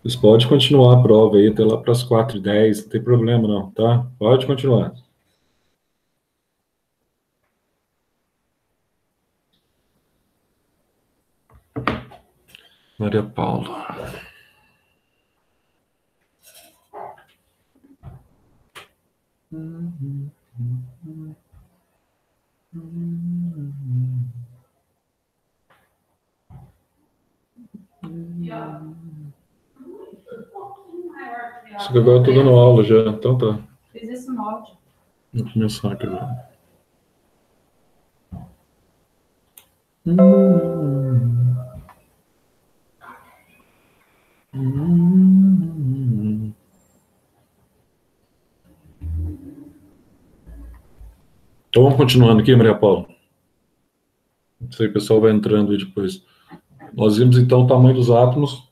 Vocês podem continuar a prova aí até lá para as 4h10, não tem problema não, tá? Pode continuar. Maria Paula. Isso que agora eu tô dando aula já, então tá. Fiz isso no áudio. Vou começar aqui agora. Então vamos continuando aqui, Maria Paula. Não sei, o pessoal vai entrando aí depois. Nós vimos então o tamanho dos átomos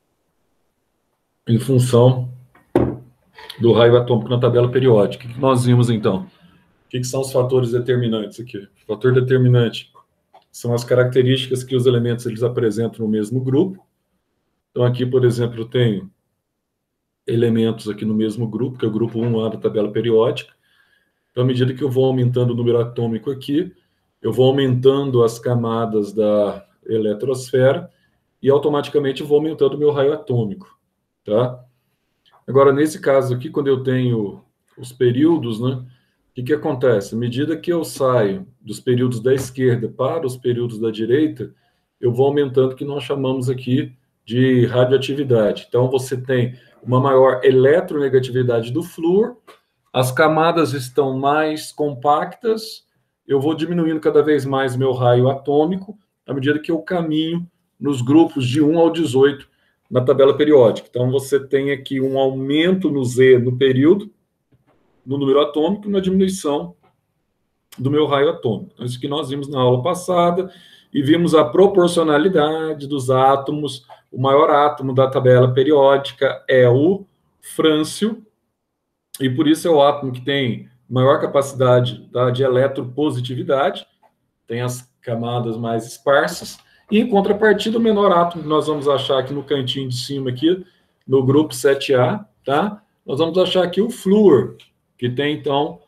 em função do raio atômico na tabela periódica. O que nós vimos então? O que são os fatores determinantes aqui? O fator determinante são as características que os elementos eles apresentam no mesmo grupo. Então aqui, por exemplo, eu tenho elementos aqui no mesmo grupo, que é o grupo 1A da tabela periódica. Então, à medida que eu vou aumentando o número atômico aqui, eu vou aumentando as camadas da eletrosfera e automaticamente vou aumentando o meu raio atômico, tá? Agora, nesse caso aqui, quando eu tenho os períodos, né, o que acontece? À medida que eu saio dos períodos da esquerda para os períodos da direita, eu vou aumentando o que nós chamamos aqui de radioatividade. Então, você tem uma maior eletronegatividade do flúor, as camadas estão mais compactas, eu vou diminuindo cada vez mais meu raio atômico, à medida que eu caminho nos grupos de 1 ao 18 na tabela periódica. Então, você tem aqui um aumento no Z no período, no número atômico, e uma diminuição do meu raio atômico. Então, isso que nós vimos na aula passada, e vimos a proporcionalidade dos átomos. O maior átomo da tabela periódica é o frâncio, e por isso é o átomo que tem maior capacidade, tá, de eletropositividade, tem as camadas mais esparsas, e em contrapartida, o menor átomo que nós vamos achar aqui no cantinho de cima, aqui, no grupo 7A, tá? Nós vamos achar aqui o flúor, que tem, então,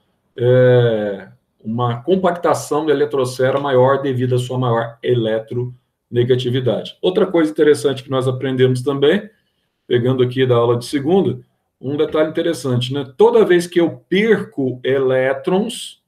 uma compactação da eletrosfera maior devido à sua maior eletronegatividade. Outra coisa interessante que nós aprendemos também, pegando aqui da aula de segunda, um detalhe interessante, né? Toda vez que eu perco elétrons,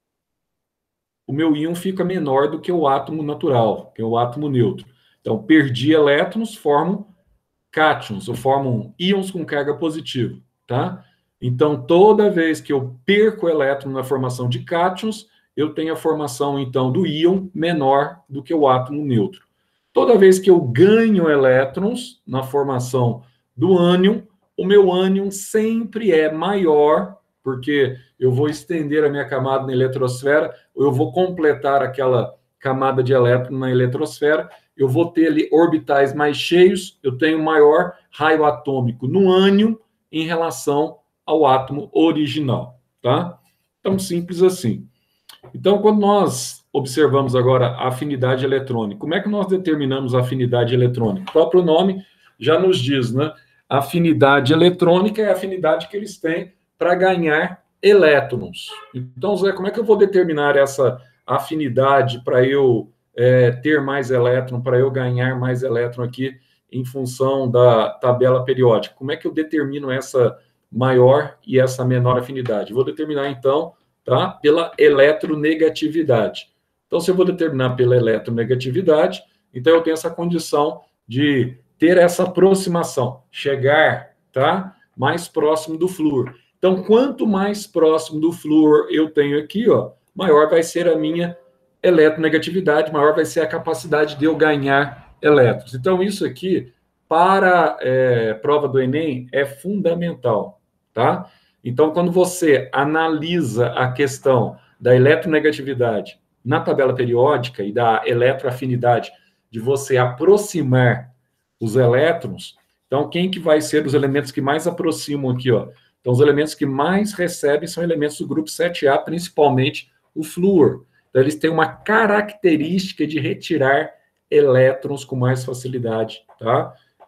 o meu íon fica menor do que o átomo natural, que é o átomo neutro. Então, perdi elétrons, formam cátions, ou formam íons com carga positiva, tá? Então, toda vez que eu perco elétron na formação de cátions, eu tenho a formação, então, do íon menor do que o átomo neutro. Toda vez que eu ganho elétrons na formação do ânion, o meu ânion sempre é maior, porque eu vou estender a minha camada na eletrosfera, ou eu vou completar aquela camada de elétron na eletrosfera, eu vou ter ali orbitais mais cheios, eu tenho maior raio atômico no ânion em relação ao átomo original, tá? Tão simples assim. Então, quando nós observamos agora a afinidade eletrônica, como é que nós determinamos a afinidade eletrônica? O próprio nome já nos diz, né? A afinidade eletrônica é a afinidade que eles têm para ganhar elétrons. Então, Zé, como é que eu vou determinar essa afinidade para eu ter mais elétron, para eu ganhar mais elétron aqui em função da tabela periódica? Como é que eu determino essa maior e essa menor afinidade? Vou determinar, então, tá, pela eletronegatividade. Então, se eu vou determinar pela eletronegatividade, então eu tenho essa condição de ter essa aproximação, chegar, tá, mais próximo do flúor. Então, quanto mais próximo do flúor eu tenho aqui, ó, maior vai ser a minha eletronegatividade, maior vai ser a capacidade de eu ganhar elétrons. Então, isso aqui, para prova do Enem, é fundamental, tá? Então, quando você analisa a questão da eletronegatividade na tabela periódica e da eletroafinidade, de você aproximar os elétrons, então, quem que vai ser os elementos que mais aproximam aqui, ó? Então, os elementos que mais recebem são elementos do grupo 7A, principalmente o flúor. Então, eles têm uma característica de retirar elétrons com mais facilidade, tá?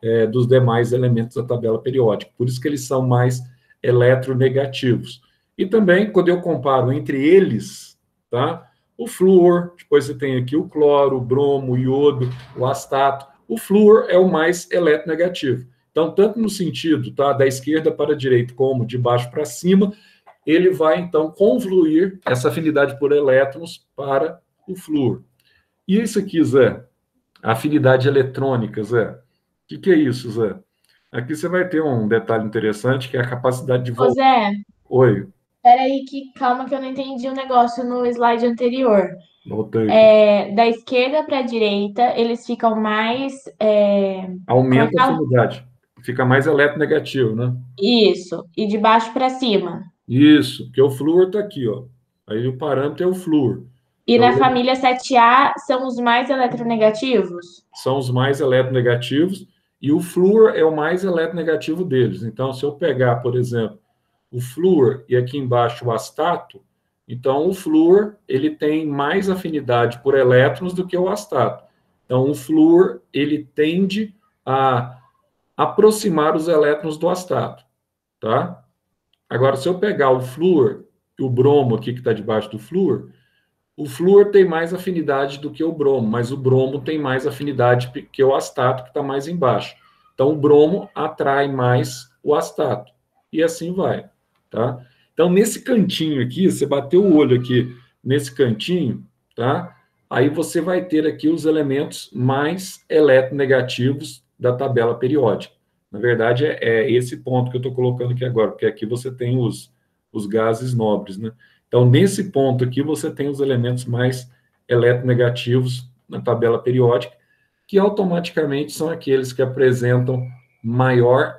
dos demais elementos da tabela periódica. Por isso que eles são mais eletronegativos. E também, quando eu comparo entre eles, tá? O flúor, depois você tem aqui o cloro, o bromo, o iodo, o astato. O flúor é o mais eletronegativo. Então, tanto no sentido, tá, da esquerda para a direita, como de baixo para cima, ele vai, então, confluir essa afinidade por elétrons para o flúor. E isso aqui, Zé? Afinidade eletrônica, Zé. O que é isso, Zé? Aqui você vai ter um detalhe interessante, que é a capacidade de Ô voltar. Zé, Oi, peraí que calma que eu não entendi o negócio no slide anterior. voltei aqui. Da esquerda para a direita, eles ficam mais. Como é que Aumenta a fala? afinidade. Fica mais eletronegativo, né? Isso. E de baixo para cima. Isso, porque o flúor está aqui, ó. Aí o parâmetro é o flúor. E É na o família 7A são os mais eletronegativos? são os mais eletronegativos, e o flúor é o mais eletronegativo deles. Então, se eu pegar, por exemplo, o flúor e aqui embaixo o astato, então o flúor ele tem mais afinidade por elétrons do que o astato. Então, o flúor ele tende a aproximar os elétrons do astato, tá? Agora, se eu pegar o flúor e o bromo aqui que está debaixo do flúor, o flúor tem mais afinidade do que o bromo, mas o bromo tem mais afinidade que o astato, que está mais embaixo. Então, o bromo atrai mais o astato. E assim vai. Tá? Então, nesse cantinho aqui, você bateu o olho aqui nesse cantinho, tá? Aí você vai ter aqui os elementos mais eletronegativos da tabela periódica. Na verdade, é esse ponto que eu estou colocando aqui agora, porque aqui você tem os gases nobres, né? Então, nesse ponto aqui, você tem os elementos mais eletronegativos na tabela periódica, que automaticamente são aqueles que apresentam maior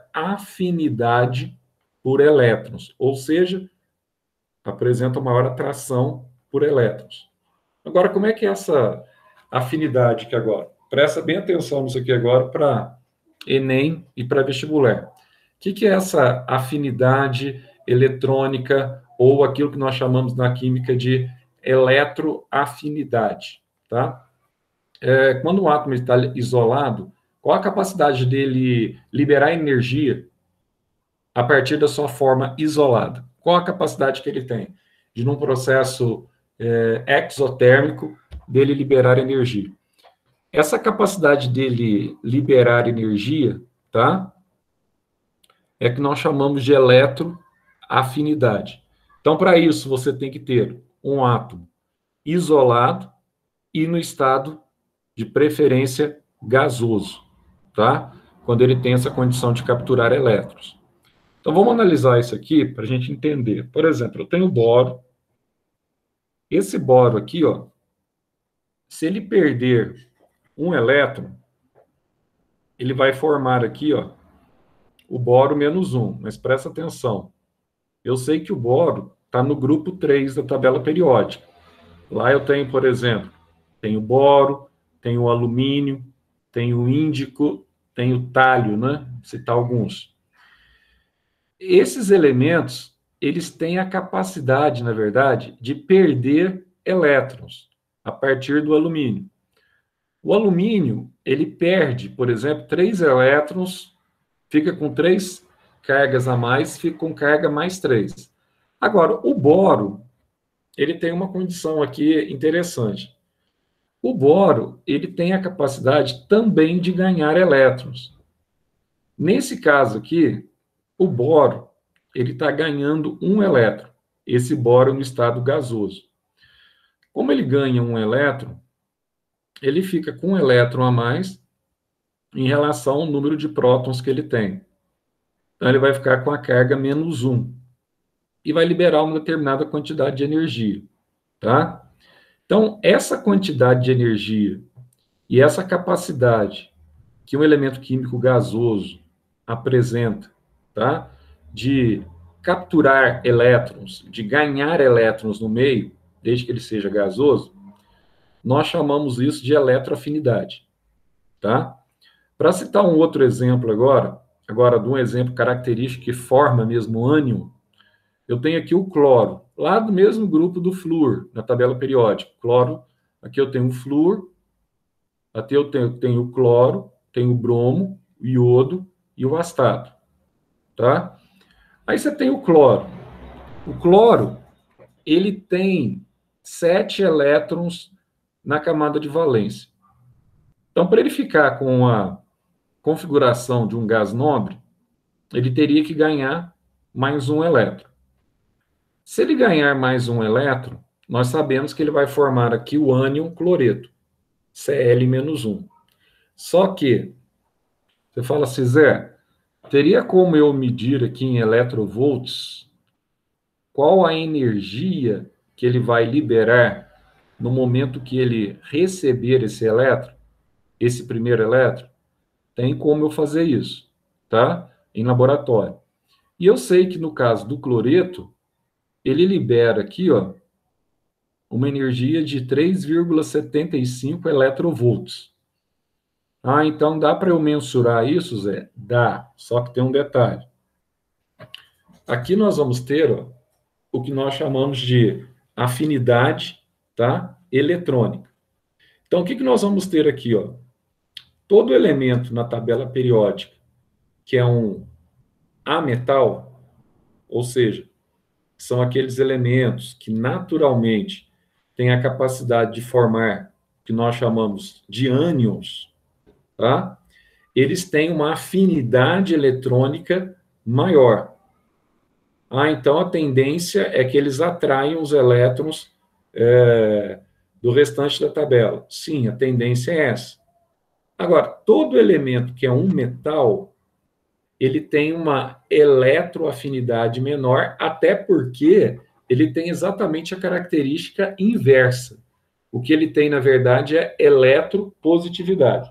afinidade por elétrons, ou seja, apresentam maior atração por elétrons. Agora, como é que é essa afinidade aqui agora? Presta bem atenção nisso aqui agora para Enem e para vestibular. O que é essa afinidade eletrônica ou aquilo que nós chamamos na química de eletroafinidade, tá? Quando um átomo está isolado, qual a capacidade dele liberar energia a partir da sua forma isolada? Qual a capacidade que ele tem de, num processo exotérmico, dele liberar energia? Essa capacidade dele liberar energia, tá? É que nós chamamos de eletroafinidade. Então, para isso, você tem que ter um átomo isolado e no estado de preferência gasoso, tá? Quando ele tem essa condição de capturar elétrons. Então, vamos analisar isso aqui para a gente entender. Por exemplo, eu tenho boro. Esse boro aqui, ó, se ele perder um elétron, ele vai formar aqui, ó, o boro menos um. Mas presta atenção. Eu sei que o boro está no grupo 3 da tabela periódica. Lá eu tenho, por exemplo, tenho boro, tenho o alumínio, tenho o índico, tenho o tálio, né? Citar alguns. Esses elementos, eles têm a capacidade, na verdade, de perder elétrons a partir do alumínio. O alumínio, ele perde, por exemplo, 3 elétrons, fica com 3 cargas a mais, fica com carga mais 3. Agora, o boro, ele tem uma condição aqui interessante. O boro, ele tem a capacidade também de ganhar elétrons. Nesse caso aqui, o boro, ele está ganhando um elétron. Esse boro no estado gasoso. Como ele ganha um elétron, ele fica com um elétron a mais em relação ao número de prótons que ele tem. Então, ele vai ficar com a carga menos um e vai liberar uma determinada quantidade de energia, tá? Então, essa quantidade de energia e essa capacidade que um elemento químico gasoso apresenta, tá? De capturar elétrons, de ganhar elétrons no meio, desde que ele seja gasoso, nós chamamos isso de eletroafinidade, tá? Para citar um outro exemplo agora de um exemplo característico que forma mesmo o ânion, eu tenho aqui o cloro, lá do mesmo grupo do flúor, na tabela periódica. Cloro, aqui eu tenho o flúor, aqui eu tenho o cloro, tenho o bromo, o iodo e o astato, tá? Aí você tem o cloro. O cloro, ele tem 7 elétrons na camada de valência. Então, para ele ficar com a configuração de um gás nobre, ele teria que ganhar mais um elétron. Se ele ganhar mais um elétron, nós sabemos que ele vai formar aqui o ânion cloreto, Cl-1. Só que, você fala assim, Zé, teria como eu medir aqui em eletrovolts qual a energia que ele vai liberar no momento que ele receber esse elétron, esse primeiro elétron? Tem como eu fazer isso, tá? Em laboratório. E eu sei que no caso do cloreto, ele libera aqui, ó, uma energia de 3,75 eletrovolts. Ah, então dá para eu mensurar isso, Zé? Dá, só que tem um detalhe. Aqui nós vamos ter, ó, o que nós chamamos de afinidade, tá? Eletrônica. Então, o que nós vamos ter aqui, ó? Todo elemento na tabela periódica que é um ametal, ou seja, são aqueles elementos que naturalmente têm a capacidade de formar o que nós chamamos de ânions, tá? Eles têm uma afinidade eletrônica maior. Ah, então a tendência é que eles atraiam os elétrons do restante da tabela. Sim, a tendência é essa. Agora, todo elemento que é um metal, ele tem uma eletroafinidade menor, até porque ele tem exatamente a característica inversa. O que ele tem, na verdade, é eletropositividade.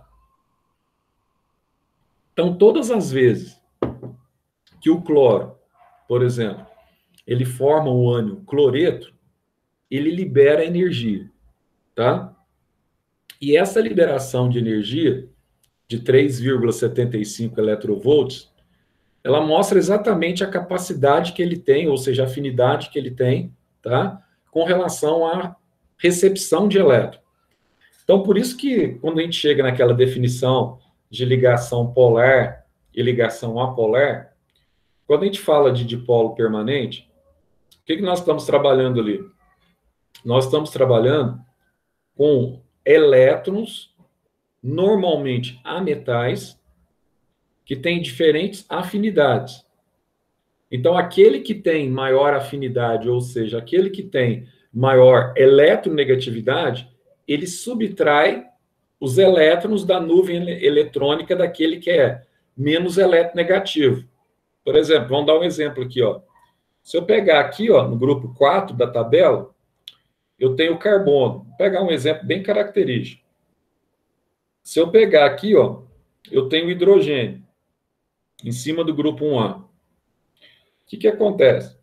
Então, todas as vezes que o cloro, por exemplo, ele forma o ânion cloreto, ele libera energia, tá? E essa liberação de energia de 3,75 eletrovolts, ela mostra exatamente a capacidade que ele tem, ou seja, a afinidade que ele tem, tá? Com relação à recepção de elétron. Então, por isso que quando a gente chega naquela definição de ligação polar e ligação apolar, quando a gente fala de dipolo permanente, o que nós estamos trabalhando ali? Nós estamos trabalhando com elétrons, normalmente ametais, que têm diferentes afinidades. Então, aquele que tem maior afinidade, ou seja, aquele que tem maior eletronegatividade, ele subtrai os elétrons da nuvem eletrônica daquele que é menos eletronegativo. Por exemplo, vamos dar um exemplo aqui, ó. Se eu pegar aqui, ó, no grupo 4 da tabela, eu tenho carbono. Vou pegar um exemplo bem característico. Se eu pegar aqui, ó, eu tenho hidrogênio em cima do grupo 1A. O que acontece?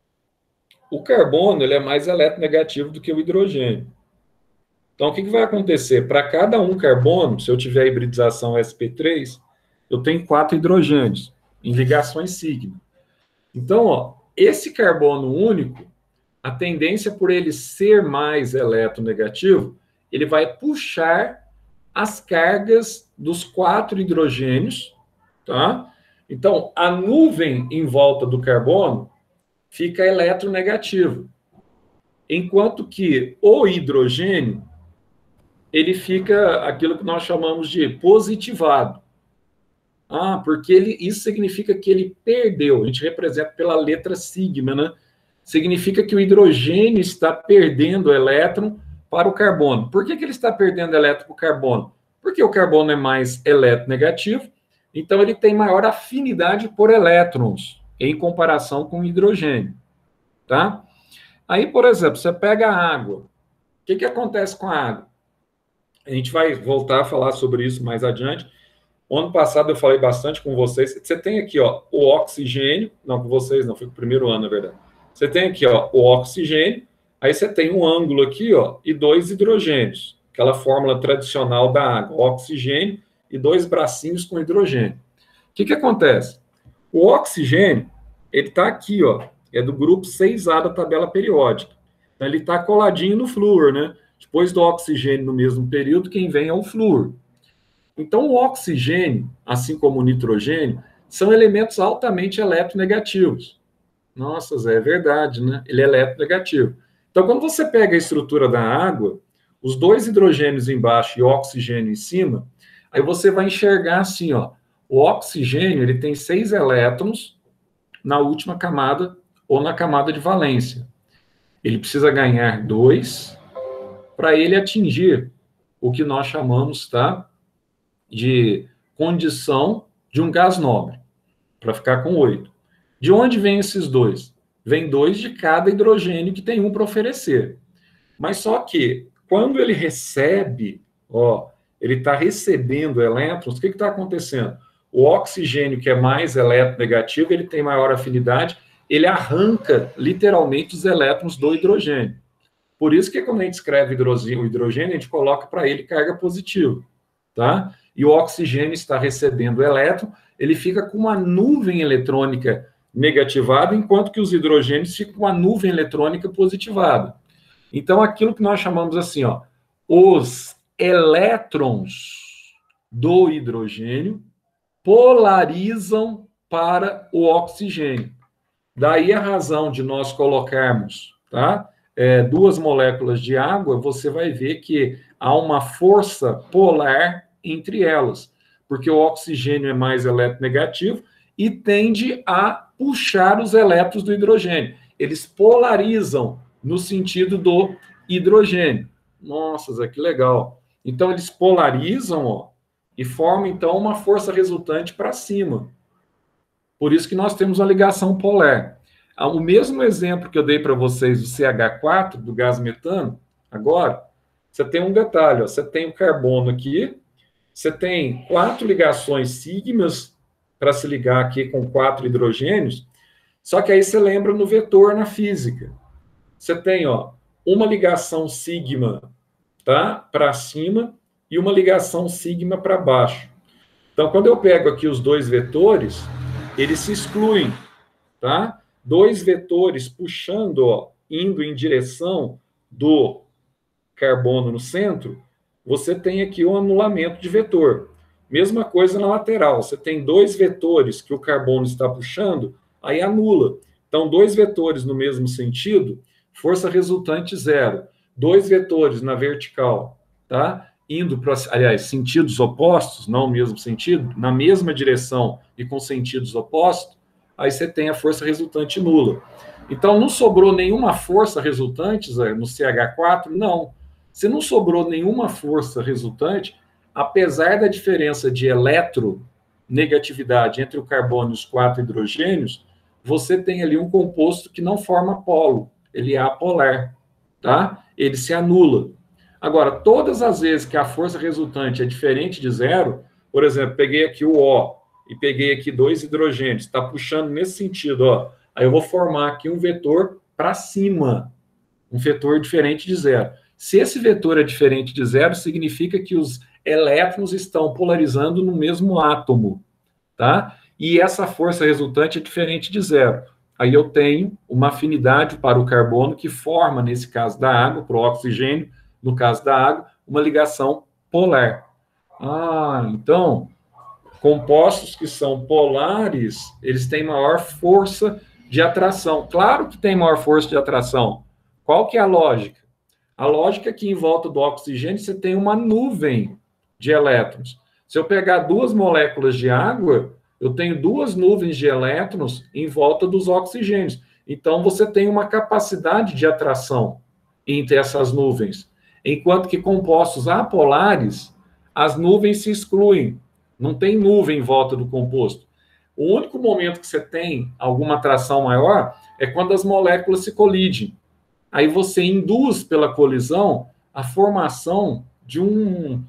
O carbono ele é mais eletronegativo do que o hidrogênio. Então, o que vai acontecer? Para cada um carbono, se eu tiver a hibridização sp3, eu tenho 4 hidrogênios em ligações sigma. Então, ó, esse carbono único, a tendência por ele ser mais eletronegativo, ele vai puxar as cargas dos 4 hidrogênios, tá? Então, a nuvem em volta do carbono fica eletronegativo, enquanto que o hidrogênio ele fica aquilo que nós chamamos de positivado. Ah, porque isso significa que ele perdeu. A gente representa pela letra sigma, né? Significa que o hidrogênio está perdendo elétron para o carbono. Por que ele está perdendo elétron para o carbono? Porque o carbono é mais eletronegativo, então ele tem maior afinidade por elétrons em comparação com o hidrogênio, tá? Aí, por exemplo, você pega a água. O que acontece com a água? A gente vai voltar a falar sobre isso mais adiante. O ano passado eu falei bastante com vocês. Você tem aqui, ó, o oxigênio. Não, com vocês não, foi o primeiro ano, na verdade. Você tem aqui, ó, o oxigênio. Aí você tem um ângulo aqui, ó, e 2 hidrogênios. Aquela fórmula tradicional da água. Oxigênio e 2 bracinhos com hidrogênio. O que acontece? O oxigênio, ele está aqui, ó. É do grupo 6A da tabela periódica. Então, ele está coladinho no flúor, né? Depois do oxigênio no mesmo período, quem vem é o flúor. Então, o oxigênio, assim como o nitrogênio, são elementos altamente eletronegativos. Nossa, Zé, é verdade, né? Ele é eletronegativo. Então, quando você pega a estrutura da água, os dois hidrogênios embaixo e o oxigênio em cima, aí você vai enxergar assim, ó, o oxigênio ele tem 6 elétrons na última camada ou na camada de valência. Ele precisa ganhar 2 para ele atingir o que nós chamamos, tá, de condição de um gás nobre, para ficar com 8. De onde vem esses 2? Vem 2 de cada hidrogênio que tem um para oferecer. Mas só que, quando ele recebe, ó, ele está recebendo elétrons, o que está acontecendo? O oxigênio, que é mais eletronegativo, ele tem maior afinidade, ele arranca literalmente os elétrons do hidrogênio. Por isso que quando a gente escreve o hidrogênio, a gente coloca para ele carga positiva, tá? E o oxigênio está recebendo elétron, ele fica com uma nuvem eletrônica negativada, enquanto que os hidrogênios ficam com uma nuvem eletrônica positivada. Então, aquilo que nós chamamos assim, ó, os elétrons do hidrogênio polarizam para o oxigênio. Daí a razão de nós colocarmos, tá? 2 moléculas de água, você vai ver que há uma força polar entre elas, porque o oxigênio é mais eletronegativo e tende a puxar os elétrons do hidrogênio. Eles polarizam no sentido do hidrogênio. Nossa, Zé, que legal. Então, eles polarizam, ó, e formam, então, uma força resultante para cima. Por isso que nós temos uma ligação polar. O mesmo exemplo que eu dei para vocês do CH4, do gás metano, agora, você tem um detalhe, ó, você tem o carbono aqui, você tem 4 ligações sigmas para se ligar aqui com 4 hidrogênios, só que aí você lembra no vetor na física. Você tem, ó, uma ligação sigma, tá, para cima e uma ligação sigma para baixo. Então, quando eu pego aqui os 2 vetores, eles se excluem, tá? 2 vetores puxando, ó, indo em direção do carbono no centro, você tem aqui um anulamento de vetor. Mesma coisa na lateral, você tem 2 vetores que o carbono está puxando, aí anula. Então, 2 vetores no mesmo sentido, força resultante 0. 2 vetores na vertical, tá? Indo para, aliás, sentidos opostos, não o mesmo sentido, na mesma direção e com sentidos opostos, aí você tem a força resultante nula. Então, não sobrou nenhuma força resultante, Zé, no CH4? Não. Se não sobrou nenhuma força resultante, apesar da diferença de eletronegatividade entre o carbono e os 4 hidrogênios, você tem ali um composto que não forma polo, ele é apolar, tá? Ele se anula. Agora, todas as vezes que a força resultante é diferente de 0, por exemplo, peguei aqui o O e peguei aqui 2 hidrogênios, está puxando nesse sentido, ó. Aí eu vou formar aqui um vetor para cima, um vetor diferente de 0. Se esse vetor é diferente de 0, significa que os elétrons estão polarizando no mesmo átomo, tá? E essa força resultante é diferente de 0. Aí eu tenho uma afinidade para o carbono que forma, nesse caso da água, para o oxigênio, no caso da água, uma ligação polar. Ah, então, compostos que são polares, eles têm maior força de atração. Claro que tem maior força de atração. Qual que é a lógica? A lógica é que em volta do oxigênio você tem uma nuvem de elétrons. Se eu pegar 2 moléculas de água, eu tenho 2 nuvens de elétrons em volta dos oxigênios. Então, você tem uma capacidade de atração entre essas nuvens. Enquanto que compostos apolares, as nuvens se excluem. Não tem nuvem em volta do composto. O único momento que você tem alguma atração maior é quando as moléculas se colidem. Aí você induz pela colisão a formação de uma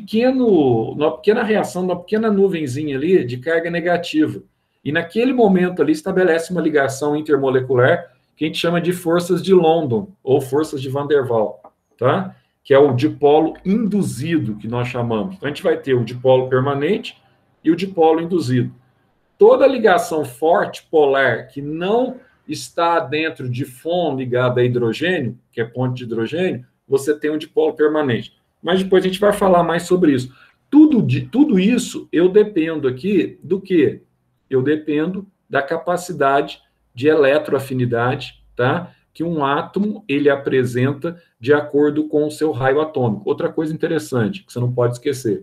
pequena reação, uma pequena nuvenzinha ali de carga negativa. E naquele momento ali estabelece uma ligação intermolecular que a gente chama de forças de London, ou forças de Van der Waals, tá? Que é o dipolo induzido, que nós chamamos. Então, a gente vai ter o dipolo permanente e o dipolo induzido. Toda ligação forte, polar, que não está dentro de FON ligado a hidrogênio, que é ponte de hidrogênio, você tem um dipolo permanente. Mas depois a gente vai falar mais sobre isso. tudo isso eu dependo aqui do quê? Eu dependo da capacidade de eletroafinidade, tá? Que um átomo ele apresenta de acordo com o seu raio atômico. Outra coisa interessante que você não pode esquecer.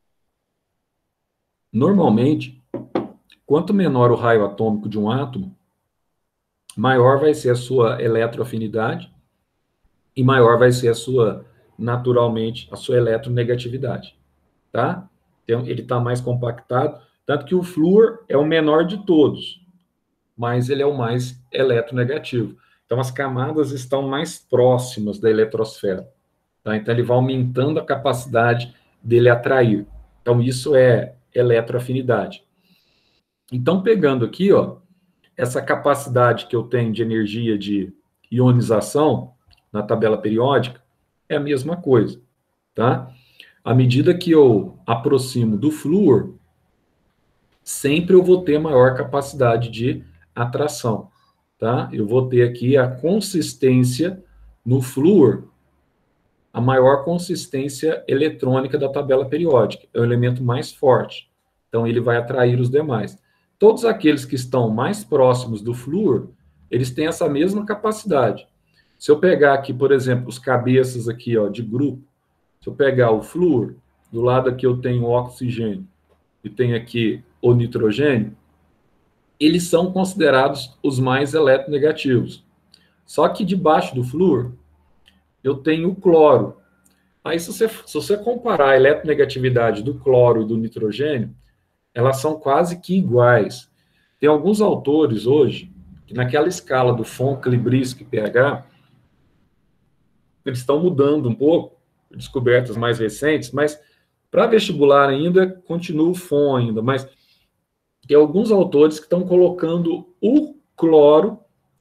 Normalmente, quanto menor o raio atômico de um átomo, maior vai ser a sua eletroafinidade e maior vai ser a sua, naturalmente, a sua eletronegatividade, tá? Então, ele está mais compactado, tanto que o flúor é o menor de todos, mas ele é o mais eletronegativo. Então, as camadas estão mais próximas da eletrosfera, tá? Então, ele vai aumentando a capacidade dele atrair. Então, isso é eletroafinidade. Então, pegando aqui, ó, essa capacidade que eu tenho de energia de ionização na tabela periódica é a mesma coisa, tá? À medida que eu aproximo do flúor, sempre eu vou ter maior capacidade de atração, tá? Eu vou ter aqui a consistência no flúor, a maior consistência eletrônica da tabela periódica, é o elemento mais forte. Então ele vai atrair os demais. Todos aqueles que estão mais próximos do flúor, eles têm essa mesma capacidade. Se eu pegar aqui, por exemplo, os cabeças aqui, ó, de grupo, se eu pegar o flúor, do lado aqui eu tenho o oxigênio e tenho aqui o nitrogênio, eles são considerados os mais eletronegativos. Só que debaixo do flúor, eu tenho o cloro. Aí, se você comparar a eletronegatividade do cloro e do nitrogênio, elas são quase que iguais. Tem alguns autores hoje, que naquela escala do Von-Klebrisk pH, eles estão mudando um pouco, descobertas mais recentes, mas para vestibular ainda, continua o Von ainda, mas tem alguns autores que estão colocando o cloro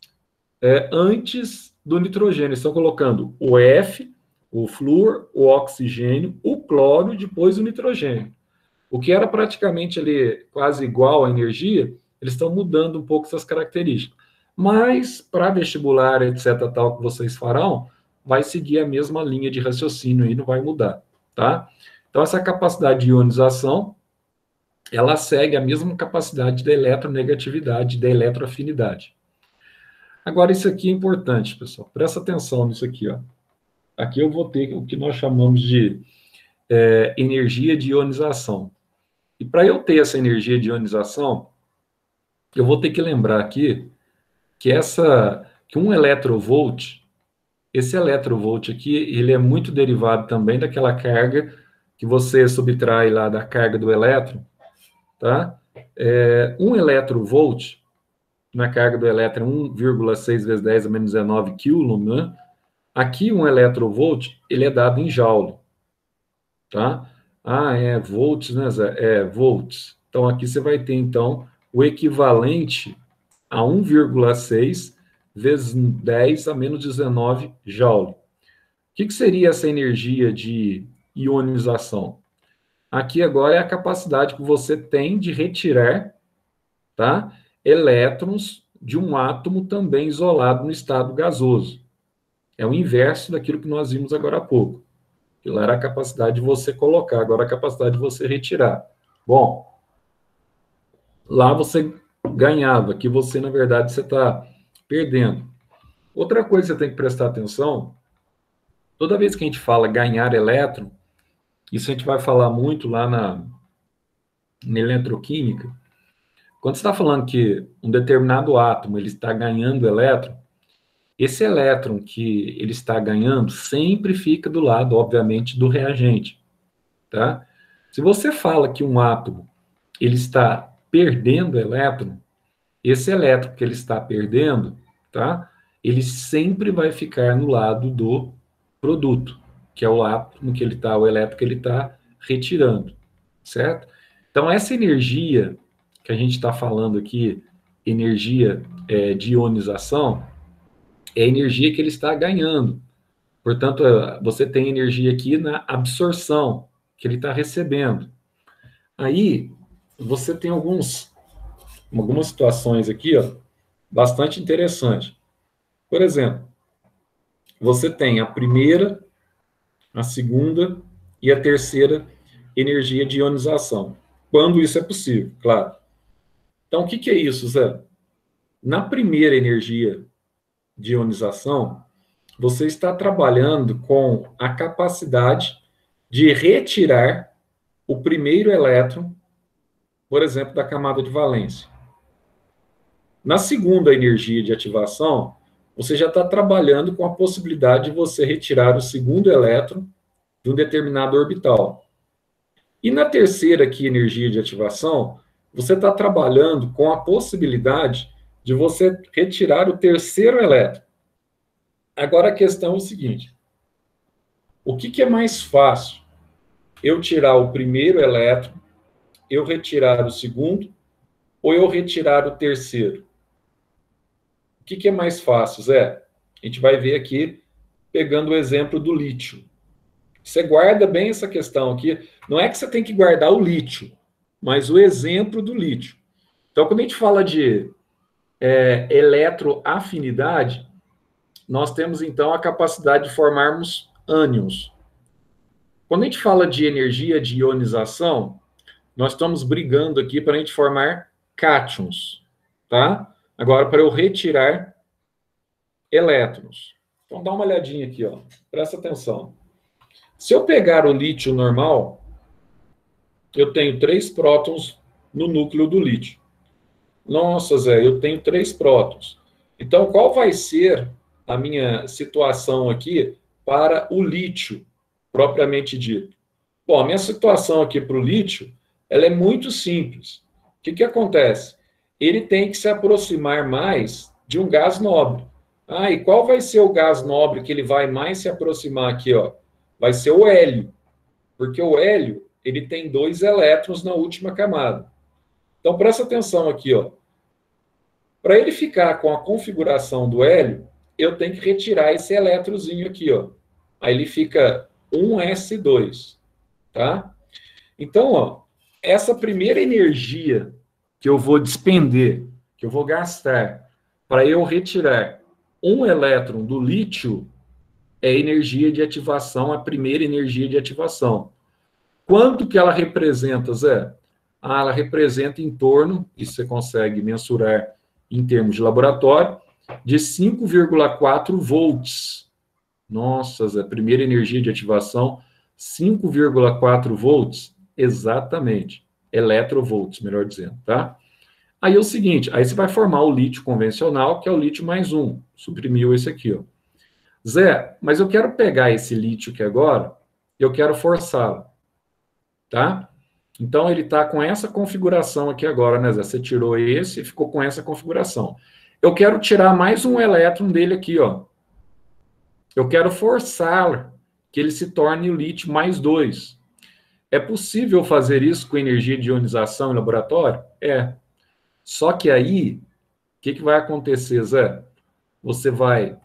antes do nitrogênio. Estão colocando o F, o flúor, o oxigênio, o cloro e depois o nitrogênio. O que era praticamente ali quase igual à energia, eles estão mudando um pouco essas características. Mas para vestibular, etc., tal que vocês farão, vai seguir a mesma linha de raciocínio aí, não vai mudar, tá? Então essa capacidade de ionização, ela segue a mesma capacidade da eletronegatividade, da eletroafinidade. Agora, isso aqui é importante, pessoal. Presta atenção nisso aqui, ó. Aqui eu vou ter o que nós chamamos de energia de ionização. E para eu ter essa energia de ionização, eu vou ter que lembrar aqui que um eletrovolt, esse eletrovolt aqui, ele é muito derivado também daquela carga que você subtrai lá da carga do elétron, tá? Um eletrovolt, na carga do elétron, 1,6 vezes 10 a menos 19 coulomb, né? Aqui, um eletrovolt, ele é dado em joule, tá? Volts, né, Zé? Volts. Então, aqui você vai ter, então, o equivalente a 1,6 vezes 10 a menos 19 joule. O que seria essa energia de ionização? Aqui agora é a capacidade que você tem de retirar, tá, elétrons de um átomo também isolado no estado gasoso. É o inverso daquilo que nós vimos agora há pouco. Aquilo era a capacidade de você colocar, agora a capacidade de você retirar. Bom, lá você ganhava, aqui você, na verdade, você está perdendo. Outra coisa que você tem que prestar atenção, toda vez que a gente fala ganhar elétron, isso a gente vai falar muito lá na eletroquímica. Quando você está falando que um determinado átomo ele está ganhando elétron, esse elétron que ele está ganhando sempre fica do lado, obviamente, do reagente, tá? Se você fala que um átomo ele está perdendo elétron, esse elétron que ele está perdendo, tá? Ele sempre vai ficar no lado do produto, que é o átomo que ele está, o elétron que ele está retirando, certo? Então, essa energia que a gente está falando aqui, energia de ionização, é a energia que ele está ganhando. Portanto, você tem energia aqui na absorção que ele está recebendo. Aí, você tem algumas situações aqui, ó, bastante interessante. Por exemplo, você tem a primeira, a segunda e a terceira energia de ionização, quando isso é possível, claro. Então, o que, que é isso, Zé? Na primeira energia de ionização, você está trabalhando com a capacidade de retirar o primeiro elétron, por exemplo, da camada de valência. Na segunda energia de ativação, você já está trabalhando com a possibilidade de você retirar o segundo elétron de um determinado orbital. E na terceira aqui, energia de ativação, você está trabalhando com a possibilidade de você retirar o terceiro elétron. Agora a questão é o seguinte: o que, que é mais fácil? Eu tirar o primeiro elétron, eu retirar o segundo, ou eu retirar o terceiro? O que, que é mais fácil, Zé? A gente vai ver aqui, pegando o exemplo do lítio. Você guarda bem essa questão aqui. Não é que você tem que guardar o lítio, mas o exemplo do lítio. Então, quando a gente fala de eletroafinidade, nós temos, então, a capacidade de formarmos ânions. Quando a gente fala de energia de ionização, nós estamos brigando aqui para a gente formar cátions, tá? Agora, para eu retirar elétrons. Então, dá uma olhadinha aqui, ó. Presta atenção. Se eu pegar o lítio normal, eu tenho 3 prótons no núcleo do lítio. Nossa, Zé, eu tenho 3 prótons. Então, qual vai ser a minha situação aqui para o lítio, propriamente dito? Bom, a minha situação aqui para o lítio, ela é muito simples. O que, que acontece? Ele tem que se aproximar mais de um gás nobre. Ah, e qual vai ser o gás nobre que ele vai mais se aproximar aqui, ó? Vai ser o hélio, porque o hélio, ele tem 2 elétrons na última camada. Então, presta atenção aqui, ó. Para ele ficar com a configuração do hélio, eu tenho que retirar esse elétrozinho aqui, ó. Aí ele fica 1s2, tá? Então, ó, essa primeira energia que eu vou despender, que eu vou gastar para eu retirar um elétron do lítio, é energia de ativação, a primeira energia de ativação. Quanto que ela representa, Zé? Ah, ela representa em torno, isso você consegue mensurar em termos de laboratório, de 5,4 volts. Nossa, Zé, primeira energia de ativação, 5,4 volts, exatamente. Eletrovolts, melhor dizendo, tá? Aí é o seguinte, aí você vai formar o lítio convencional, que é o lítio mais 1, suprimiu esse aqui, ó. Zé, mas eu quero pegar esse lítio aqui agora, eu quero forçá-lo, tá? Então, ele está com essa configuração aqui agora, né, Zé? Você tirou esse e ficou com essa configuração. Eu quero tirar mais um elétron dele aqui, ó. Eu quero forçar que ele se torne o lítio mais 2. É possível fazer isso com energia de ionização em laboratório? É. Só que aí, o que, que vai acontecer, Zé? Você vai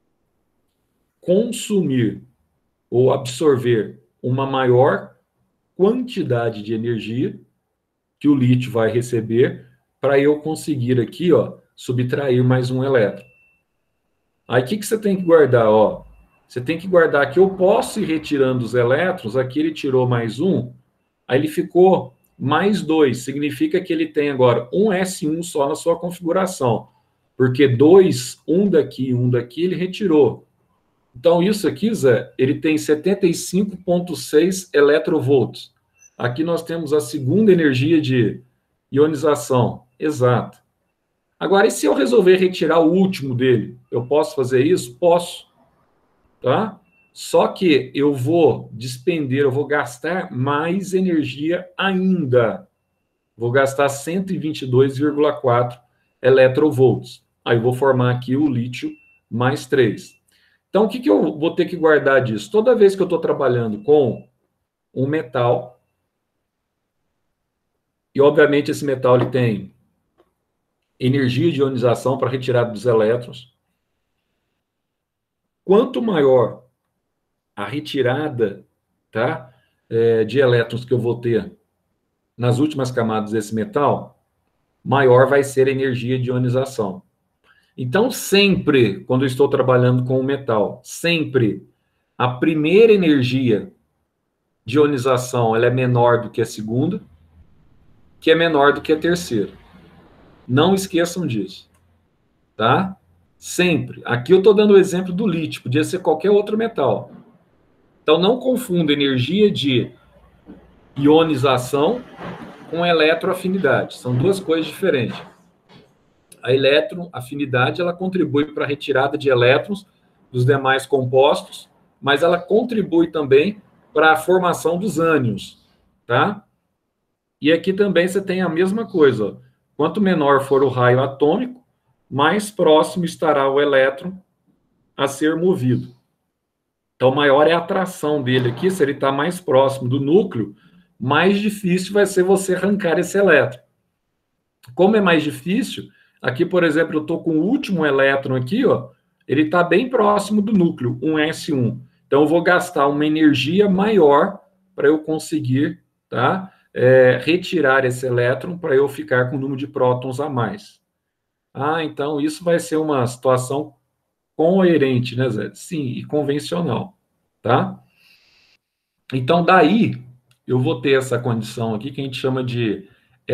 consumir ou absorver uma maior quantidade de energia que o lítio vai receber para eu conseguir aqui, ó, subtrair mais um elétron. Aí o que, que você tem que guardar, ó? Você tem que guardar que eu posso ir retirando os elétrons, aqui ele tirou mais um, aí ele ficou mais 2, significa que ele tem agora um S1 só na sua configuração, porque 2, um daqui, ele retirou. Então, isso aqui, Zé, ele tem 75,6 eletrovolts. Aqui nós temos a segunda energia de ionização. Exato. Agora, e se eu resolver retirar o último dele? Eu posso fazer isso? Posso. Tá? Só que eu vou despender, eu vou gastar mais energia ainda. Vou gastar 122,4 eletrovolts. Aí eu vou formar aqui o lítio mais 3. Então, o que, que eu vou ter que guardar disso? Toda vez que eu estou trabalhando com um metal, e obviamente esse metal ele tem energia de ionização para retirada dos elétrons, quanto maior a retirada, tá, de elétrons que eu vou ter nas últimas camadas desse metal, maior vai ser a energia de ionização. Então, sempre, quando eu estou trabalhando com o metal, sempre a primeira energia de ionização ela é menor do que a segunda, que é menor do que a terceira. Não esqueçam disso, tá? Sempre. Aqui eu estou dando o exemplo do lítio, podia ser qualquer outro metal. Então, não confunda energia de ionização com eletroafinidade. São duas coisas diferentes. A eletroafinidade, ela contribui para a retirada de elétrons dos demais compostos, mas ela contribui também para a formação dos ânions, tá? E aqui também você tem a mesma coisa, ó. Quanto menor for o raio atômico, mais próximo estará o elétron a ser movido. Então, maior é a atração dele aqui, se ele está mais próximo do núcleo, mais difícil vai ser você arrancar esse elétron. Como é mais difícil, aqui, por exemplo, eu estou com o último elétron aqui, ó, ele está bem próximo do núcleo, um S1. Então, eu vou gastar uma energia maior para eu conseguir, tá, retirar esse elétron para eu ficar com o número de prótons a mais. Ah, então isso vai ser uma situação coerente, né, Zé? Sim, e convencional, tá? Então, daí, eu vou ter essa condição aqui que a gente chama de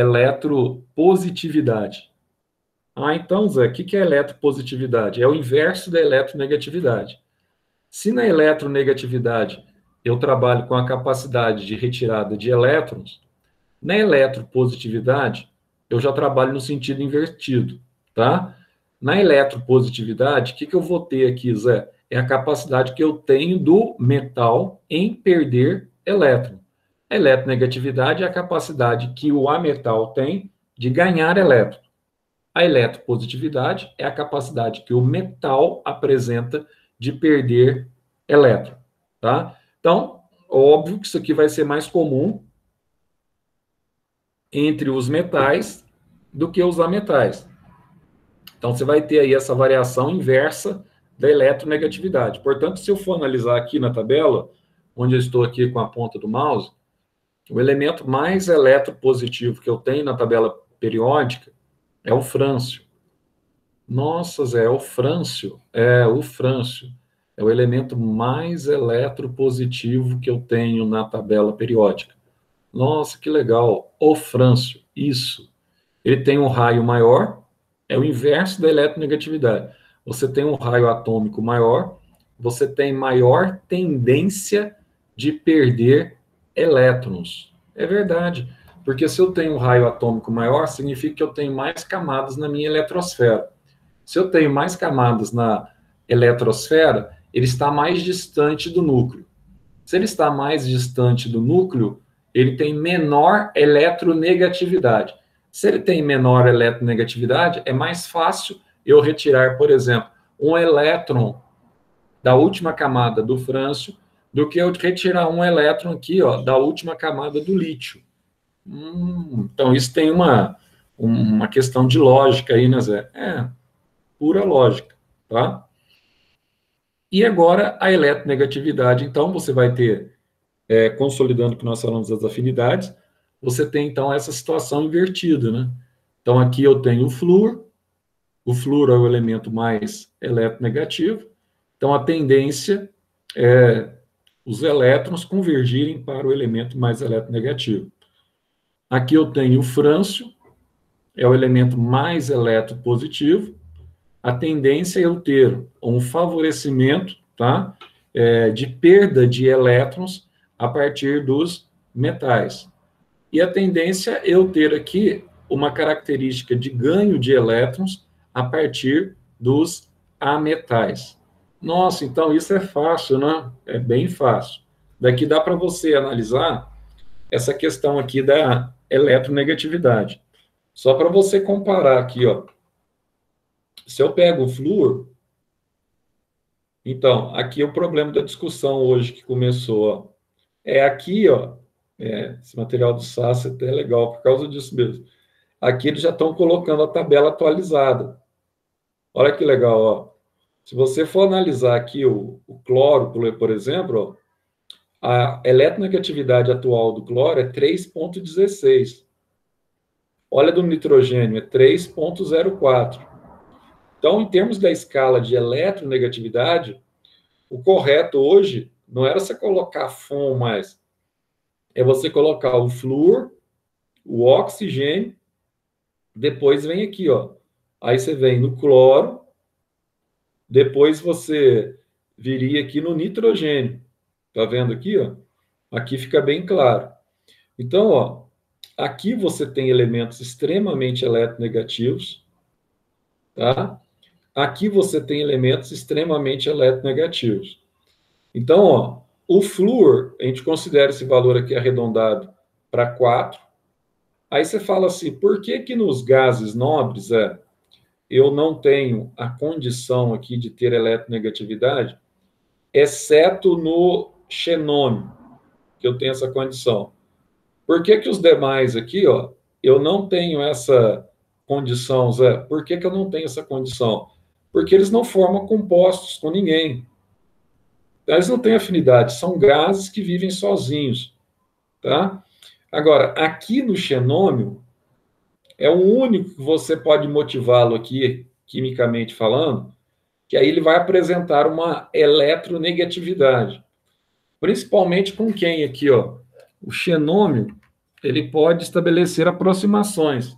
eletropositividade. Ah, então, Zé, o que é eletropositividade? É o inverso da eletronegatividade. Se na eletronegatividade eu trabalho com a capacidade de retirada de elétrons, na eletropositividade eu já trabalho no sentido invertido, tá? Na eletropositividade, o que eu vou ter aqui, Zé? É a capacidade que eu tenho do metal em perder elétron. A eletronegatividade é a capacidade que o ametal tem de ganhar elétron. A eletropositividade é a capacidade que o metal apresenta de perder elétron, tá? Então, óbvio que isso aqui vai ser mais comum entre os metais do que os ametais. Então, você vai ter aí essa variação inversa da eletronegatividade. Portanto, se eu for analisar aqui na tabela, onde eu estou aqui com a ponta do mouse, o elemento mais eletropositivo que eu tenho na tabela periódica é o frâncio. Nossa, Zé, é o frâncio. É, o frâncio. É o elemento mais eletropositivo que eu tenho na tabela periódica. Nossa, que legal. O frâncio, isso. Ele tem um raio maior, é o inverso da eletronegatividade. Você tem um raio atômico maior, você tem maior tendência de perder elétrons. É verdade, porque se eu tenho um raio atômico maior, significa que eu tenho mais camadas na minha eletrosfera. Se eu tenho mais camadas na eletrosfera, ele está mais distante do núcleo. Se ele está mais distante do núcleo, ele tem menor eletronegatividade. Se ele tem menor eletronegatividade, é mais fácil eu retirar, por exemplo, um elétron da última camada do frâncio do que eu retirar um elétron aqui, ó, da última camada do lítio. Então, isso tem uma questão de lógica aí, né, Zé? É, pura lógica, tá? E agora, a eletronegatividade, então, você vai ter, consolidando o que nós falamos das afinidades, você tem, então, essa situação invertida, né? Então, aqui eu tenho o flúor é o elemento mais eletronegativo, então a tendência é os elétrons convergirem para o elemento mais eletronegativo. Aqui eu tenho o frâncio, é o elemento mais eletropositivo, a tendência é eu ter um favorecimento, tá, de perda de elétrons a partir dos metais. E a tendência é eu ter aqui uma característica de ganho de elétrons a partir dos ametais. Nossa, então isso é fácil, né? É bem fácil. Daqui dá para você analisar essa questão aqui da eletronegatividade. Só para você comparar aqui, ó. Se eu pego o flúor, então, aqui é o problema da discussão hoje que começou, ó. É aqui, ó, esse material do SAS é até legal por causa disso mesmo. Aqui eles já estão colocando a tabela atualizada. Olha que legal, ó. Se você for analisar aqui o cloro, por exemplo, ó, a eletronegatividade atual do cloro é 3,16. Olha do nitrogênio, é 3,04. Então, em termos da escala de eletronegatividade, o correto hoje não era você colocar FON mais, é você colocar o flúor, o oxigênio, depois vem aqui, ó. Aí você vem no cloro, depois você viria aqui no nitrogênio. Tá vendo aqui, ó? Aqui fica bem claro. Então, ó, aqui você tem elementos extremamente eletronegativos, tá? Aqui você tem elementos extremamente eletronegativos. Então, ó, o flúor, a gente considera esse valor aqui arredondado para 4. Aí você fala assim, por que que nos gases nobres eu não tenho a condição aqui de ter eletronegatividade, exceto no xenônio, que eu tenho essa condição? Por que que os demais aqui, ó, eu não tenho essa condição, Zé? Por que que eu não tenho essa condição? Porque eles não formam compostos com ninguém. Eles não têm afinidade, são gases que vivem sozinhos, tá? Agora, aqui no xenômio, é o único que você pode motivá-lo aqui, quimicamente falando, que aí ele vai apresentar uma eletronegatividade. Principalmente com quem aqui, ó? O xenômio, ele pode estabelecer aproximações.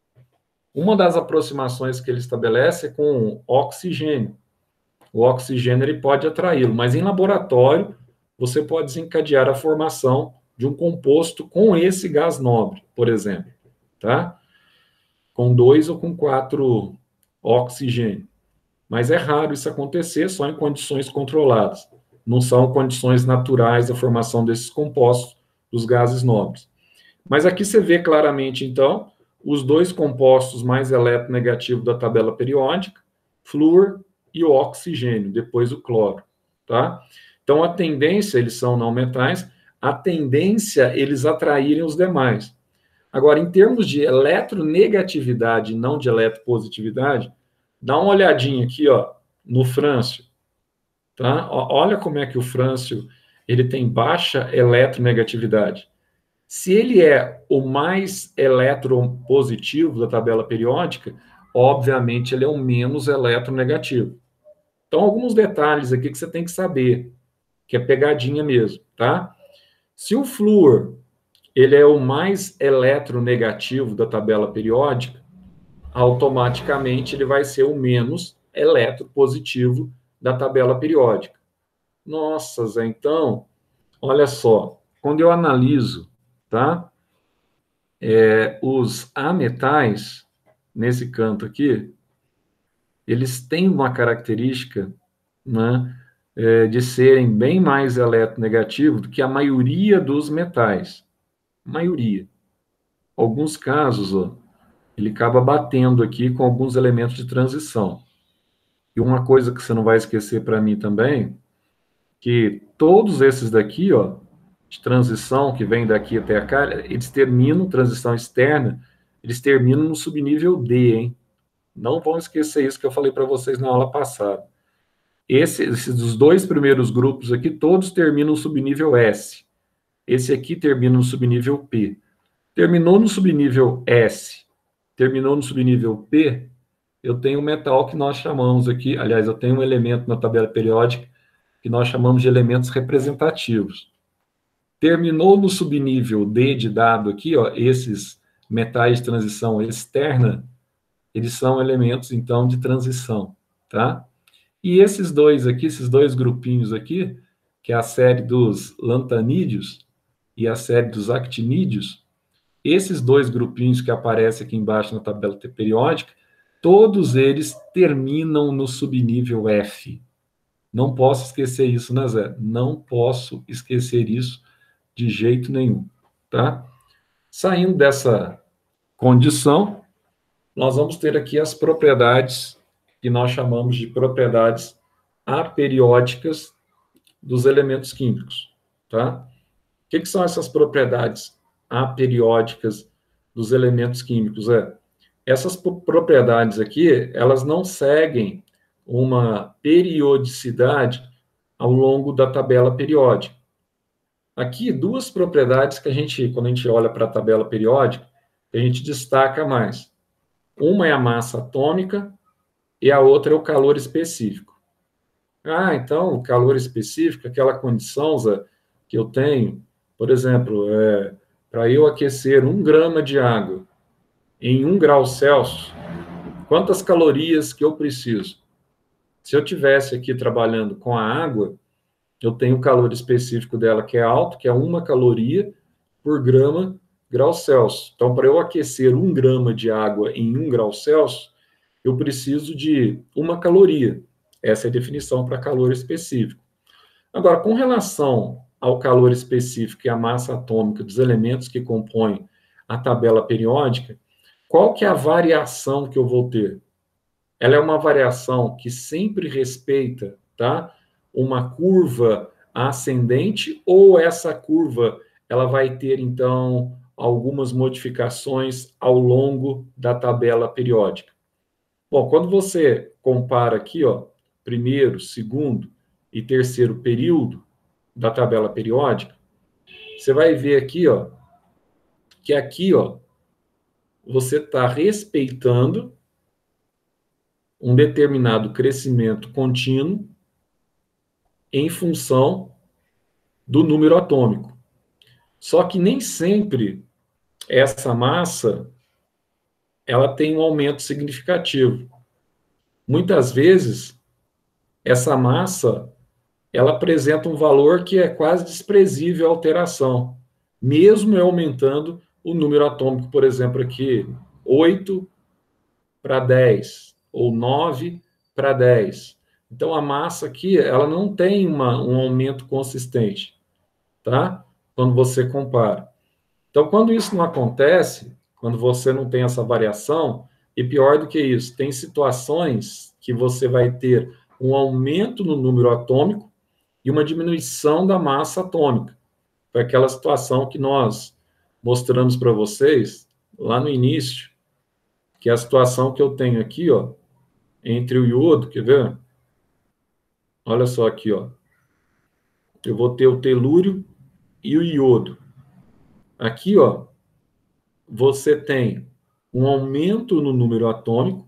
Uma das aproximações que ele estabelece é com oxigênio. O oxigênio ele pode atraí-lo, mas em laboratório você pode desencadear a formação de um composto com esse gás nobre, por exemplo, tá? Com 2 ou com 4 oxigênio. Mas é raro isso acontecer só em condições controladas. Não são condições naturais da formação desses compostos, dos gases nobres. Mas aqui você vê claramente, então, os dois compostos mais eletronegativos da tabela periódica, flúor e o oxigênio, depois o cloro, tá? Então, a tendência, eles são não metais, a tendência eles atraírem os demais. Agora, em termos de eletronegatividade, não de eletropositividade, dá uma olhadinha aqui, ó, no frâncio, tá? Olha como é que o frâncio, ele tem baixa eletronegatividade. Se ele é o mais eletropositivo da tabela periódica, obviamente ele é o menos eletronegativo. Então, alguns detalhes aqui que você tem que saber, que é pegadinha mesmo, tá? Se o flúor, ele é o mais eletronegativo da tabela periódica, automaticamente ele vai ser o menos eletropositivo da tabela periódica. Nossa, Zé, então, olha só, quando eu analiso, tá? Os ametais, nesse canto aqui, eles têm uma característica, né, de serem bem mais eletronegativos do que a maioria dos metais. Maioria. Alguns casos, ó, ele acaba batendo aqui com alguns elementos de transição. E uma coisa que você não vai esquecer para mim também, que todos esses daqui, ó, de transição, que vem daqui até cá, eles terminam, transição externa, eles terminam no subnível D, hein? Não vão esquecer isso que eu falei para vocês na aula passada. Esses dos dois primeiros grupos aqui, todos terminam no subnível S. Esse aqui termina no subnível P. Terminou no subnível S, terminou no subnível P, eu tenho um metal que nós chamamos aqui, aliás, eu tenho um elemento na tabela periódica que nós chamamos de elementos representativos. Terminou no subnível D de dado aqui, ó, esses metais de transição externa, eles são elementos, então, de transição, tá? E esses dois aqui, esses dois grupinhos aqui, que é a série dos lantanídeos e a série dos actinídeos, esses dois grupinhos que aparecem aqui embaixo na tabela periódica, todos eles terminam no subnível F. Não posso esquecer isso, né, Zé? Não posso esquecer isso de jeito nenhum, tá? Saindo dessa condição, nós vamos ter aqui as propriedades que nós chamamos de propriedades aperiódicas dos elementos químicos, tá? O que são essas propriedades aperiódicas dos elementos químicos? Essas propriedades aqui, elas não seguem uma periodicidade ao longo da tabela periódica. Aqui, duas propriedades que a gente, quando a gente olha para a tabela periódica, a gente destaca mais. Uma é a massa atômica e a outra é o calor específico. Ah, então, o calor específico, aquela condição, Zé, que eu tenho Por exemplo, para eu aquecer 1 grama de água em 1 grau Celsius, quantas calorias que eu preciso? Se eu tivesse aqui trabalhando com a água, eu tenho o calor específico dela que é alto, que é 1 caloria por grau Celsius. Então, para eu aquecer 1 grama de água em 1 grau Celsius, eu preciso de 1 caloria. Essa é a definição para calor específico. Agora, com relação ao calor específico e à massa atômica dos elementos que compõem a tabela periódica, qual que é a variação que eu vou ter? Ela é uma variação que sempre respeita, tá, uma curva ascendente, ou essa curva ela vai ter, então, algumas modificações ao longo da tabela periódica? Bom, quando você compara aqui, ó, primeiro, segundo e terceiro período da tabela periódica, você vai ver aqui, ó, que aqui, ó, você está respeitando um determinado crescimento contínuo em função do número atômico. Só que nem sempre essa massa ela tem um aumento significativo. Muitas vezes essa massa ela apresenta um valor que é quase desprezível à alteração, mesmo eu aumentando o número atômico, por exemplo, aqui 8 para 10 ou 9 para 10. Então a massa aqui, ela não tem um aumento consistente, tá? Quando você compara. Então, quando isso não acontece, quando você não tem essa variação, e pior do que isso, tem situações que você vai ter um aumento no número atômico e uma diminuição da massa atômica. Foi aquela situação que nós mostramos para vocês lá no início, que é a situação que eu tenho aqui, ó, entre o iodo, quer ver? Olha só aqui, ó. Eu vou ter o telúrio e o iodo. Aqui, ó, você tem um aumento no número atômico,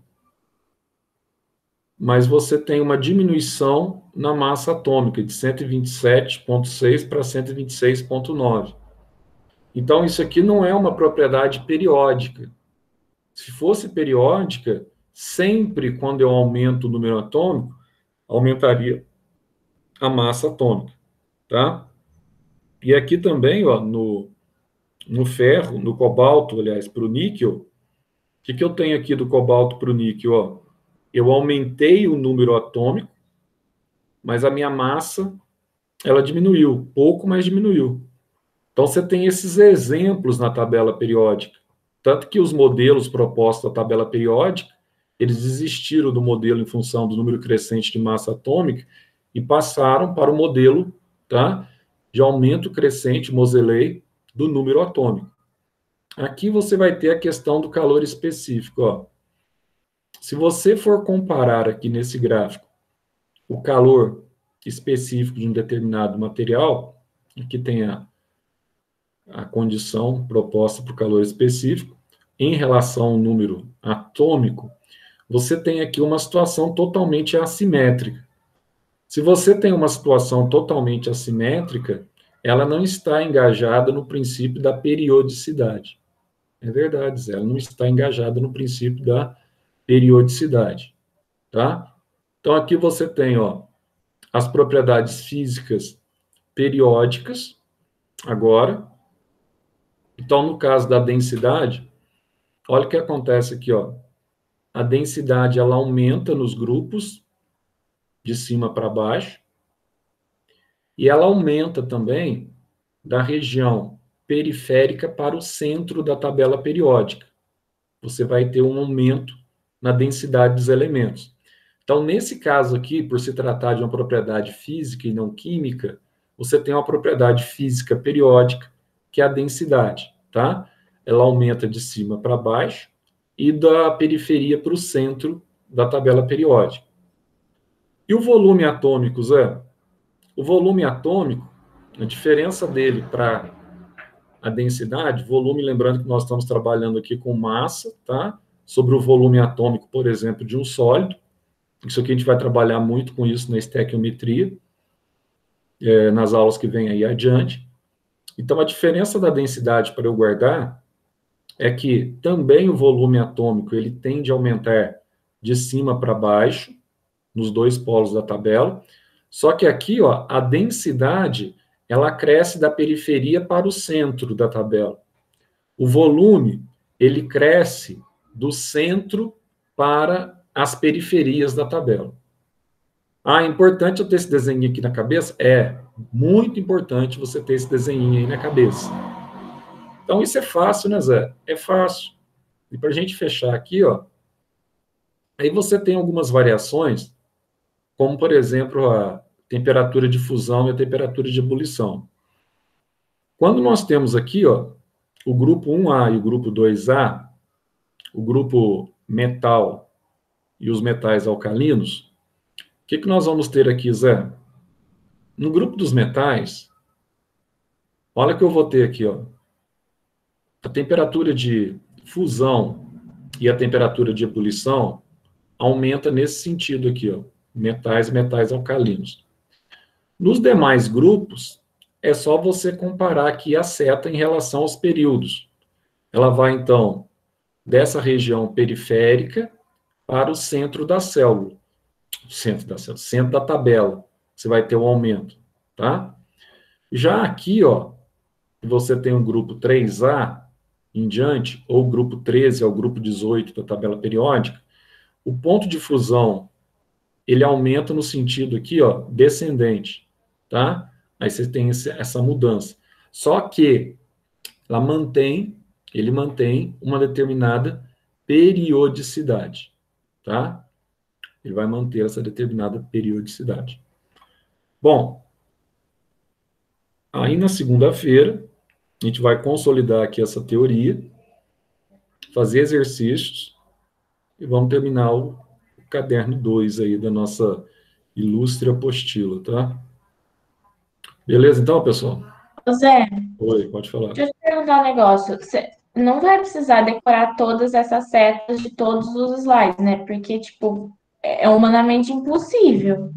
mas você tem uma diminuição na massa atômica, de 127,6 para 126,9. Então, isso aqui não é uma propriedade periódica. Se fosse periódica, sempre quando eu aumento o número atômico, aumentaria a massa atômica, tá? E aqui também, ó, no ferro, no cobalto, aliás, para o níquel, o que eu tenho aqui do cobalto para o níquel? Ó? Eu aumentei o número atômico, mas a minha massa, ela diminuiu, pouco, mas diminuiu. Então, você tem esses exemplos na tabela periódica. Tanto que os modelos propostos da tabela periódica, eles desistiram do modelo em função do número crescente de massa atômica e passaram para o modelo, tá, de aumento crescente, Moseley, do número atômico. Aqui você vai ter a questão do calor específico. Ó. Se você for comparar aqui nesse gráfico o calor específico de um determinado material, aqui tem a condição proposta para o calor específico, em relação ao número atômico, você tem aqui uma situação totalmente assimétrica. Se você tem uma situação totalmente assimétrica, ela não está engajada no princípio da periodicidade. É verdade, Zé, ela não está engajada no princípio da periodicidade, tá? Então, aqui você tem, ó, as propriedades físicas periódicas, agora. Então, no caso da densidade, olha o que acontece aqui, ó. A densidade, ela aumenta nos grupos, de cima para baixo, e ela aumenta também da região periférica para o centro da tabela periódica. Você vai ter um aumento na densidade dos elementos. Então, nesse caso aqui, por se tratar de uma propriedade física e não química, você tem uma propriedade física periódica, que é a densidade, tá? Ela aumenta de cima para baixo e da periferia para o centro da tabela periódica. E o volume atômico, Zé? O volume atômico, a diferença dele para a densidade, volume, lembrando que nós estamos trabalhando aqui com massa, tá? Sobre o volume atômico, por exemplo, de um sólido. Isso aqui a gente vai trabalhar muito com isso na estequiometria, nas aulas que vêm aí adiante. Então, a diferença da densidade para eu guardar é que também o volume atômico ele tende a aumentar de cima para baixo, nos dois polos da tabela, só que aqui, ó, a densidade ela cresce da periferia para o centro da tabela. O volume ele cresce do centro para as periferias da tabela. Ah, é importante eu ter esse desenho aqui na cabeça? É muito importante você ter esse desenho aí na cabeça. Então, isso é fácil, né, Zé? É fácil. E para a gente fechar aqui, ó, aí você tem algumas variações, como, por exemplo, a temperatura de fusão e a temperatura de ebulição. Quando nós temos aqui, ó, o grupo 1A e o grupo 2A, o grupo metal e os metais alcalinos, o que nós vamos ter aqui, Zé? No grupo dos metais, olha o que eu vou ter aqui, ó. A temperatura de fusão e a temperatura de ebulição aumenta nesse sentido aqui, ó. Metais e metais alcalinos. Nos demais grupos, é só você comparar aqui a seta em relação aos períodos. Ela vai, então, dessa região periférica para o centro da célula. Centro da tabela. Você vai ter um aumento, tá? Já aqui, ó, você tem o grupo 3A em diante, ou o grupo 13 ao grupo 18 da tabela periódica, o ponto de fusão, ele aumenta no sentido aqui, ó, descendente, tá? Aí você tem essa mudança. Só que ele mantém uma determinada periodicidade, tá? Ele vai manter essa determinada periodicidade. Bom, aí na segunda-feira, a gente vai consolidar aqui essa teoria, fazer exercícios, e vamos terminar o caderno 2 aí da nossa ilustre apostila, tá? Beleza, então, pessoal? Zé, Oi, pode falar. deixa eu te perguntar um negócio. Você não vai precisar decorar todas essas setas de todos os slides, né? Porque, tipo, é humanamente impossível.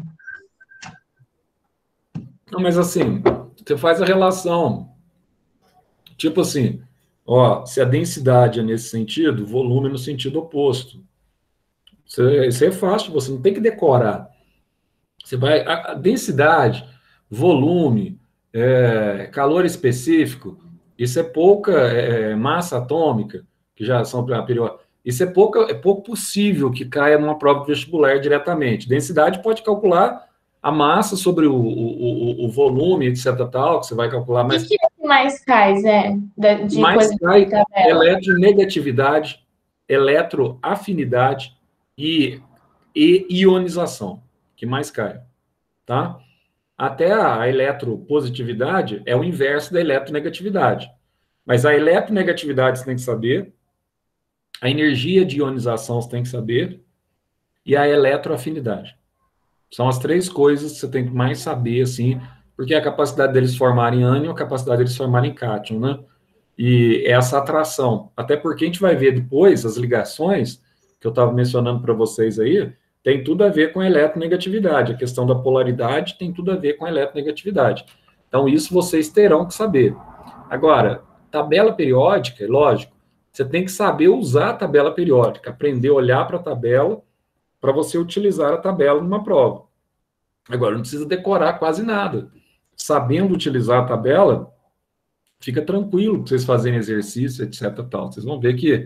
Não, mas assim, você faz a relação. Tipo assim, ó, se a densidade é nesse sentido, volume é no sentido oposto. Isso é fácil, você não tem que decorar. Você vai, a densidade, volume, calor específico, isso é pouca massa atômica, que já são periódicas. Isso é pouco possível que caia numa prova vestibular diretamente. Densidade pode calcular a massa sobre o volume, etc. Tal, que você vai calcular, O mas que é que mais cai, Zé? De mais coisa cai de tabela? eletronegatividade, eletroafinidade e ionização, que mais cai, tá? Até a eletropositividade é o inverso da eletronegatividade. Mas a eletronegatividade você tem que saber, a energia de ionização você tem que saber, e a eletroafinidade. São as três coisas que você tem que mais saber, assim, porque é a capacidade deles formarem ânion, a capacidade deles formarem cátion, né? E essa atração. Até porque a gente vai ver depois as ligações que eu estava mencionando para vocês aí, tem tudo a ver com a eletronegatividade. A questão da polaridade tem tudo a ver com a eletronegatividade. Então, isso vocês terão que saber. Agora, tabela periódica, lógico, você tem que saber usar a tabela periódica, aprender a olhar para a tabela para você utilizar a tabela numa prova. Agora, não precisa decorar quase nada. Sabendo utilizar a tabela, fica tranquilo para vocês fazerem exercício, etc. Tal. Vocês vão ver que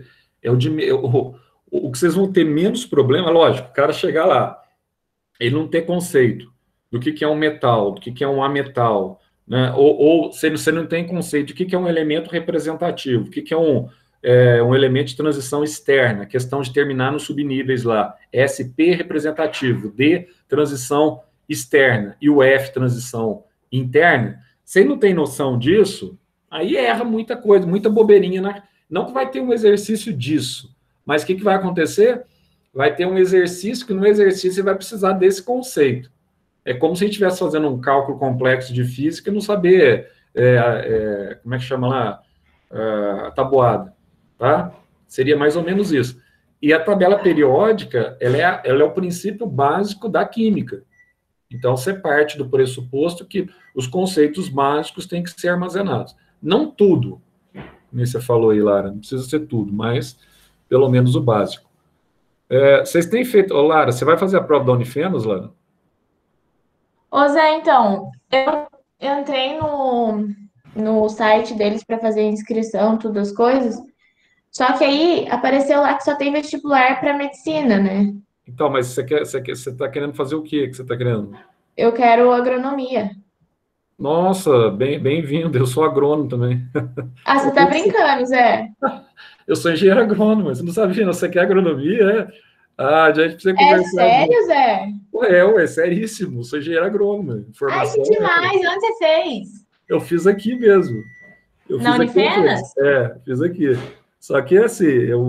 o que vocês vão ter menos problema, lógico, o cara chegar lá, ele não ter conceito do que é um metal, do que é um ametal, né? Ou se você não tem conceito do que é um elemento representativo, o que é um elemento de transição externa, questão de terminar nos subníveis lá, SP representativo, D transição externa e o F transição interna, você não tem noção disso, aí erra muita coisa, muita bobeirinha. Né? Não que vai ter um exercício disso, mas o que vai acontecer? Vai ter um exercício que no exercício você vai precisar desse conceito. É como se a gente estivesse fazendo um cálculo complexo de física e não saber, como é que chama lá, a tabuada, tá? Seria mais ou menos isso. E a tabela periódica, ela é o princípio básico da química. Então, você parte do pressuposto que os conceitos básicos têm que ser armazenados. Não tudo, como você falou aí, Lara, não precisa ser tudo, mas pelo menos o básico. Vocês têm feito... Ô, Lara, você vai fazer a prova da Unifenas, Lara? Ô Zé, então, eu entrei no site deles para fazer inscrição, todas as coisas. Só que aí apareceu lá que só tem vestibular para medicina, né? Então, mas você está querendo fazer o quê que você está querendo? Eu quero agronomia. Nossa, bem-vindo, eu sou agrônomo também. Ah, você tá brincando, Zé? Eu sou engenheiro agrônomo, você não sabia, não? Você quer agronomia, é? Ah, a gente precisa É conversar. sério, Zé? Ué, seríssimo, sou engenheiro agrônomo. Ai, que Formação demais! Onde você fez? eu fiz aqui mesmo. Eu Na fiz aqui na Unifenas? UFES. Fiz aqui. Só que assim,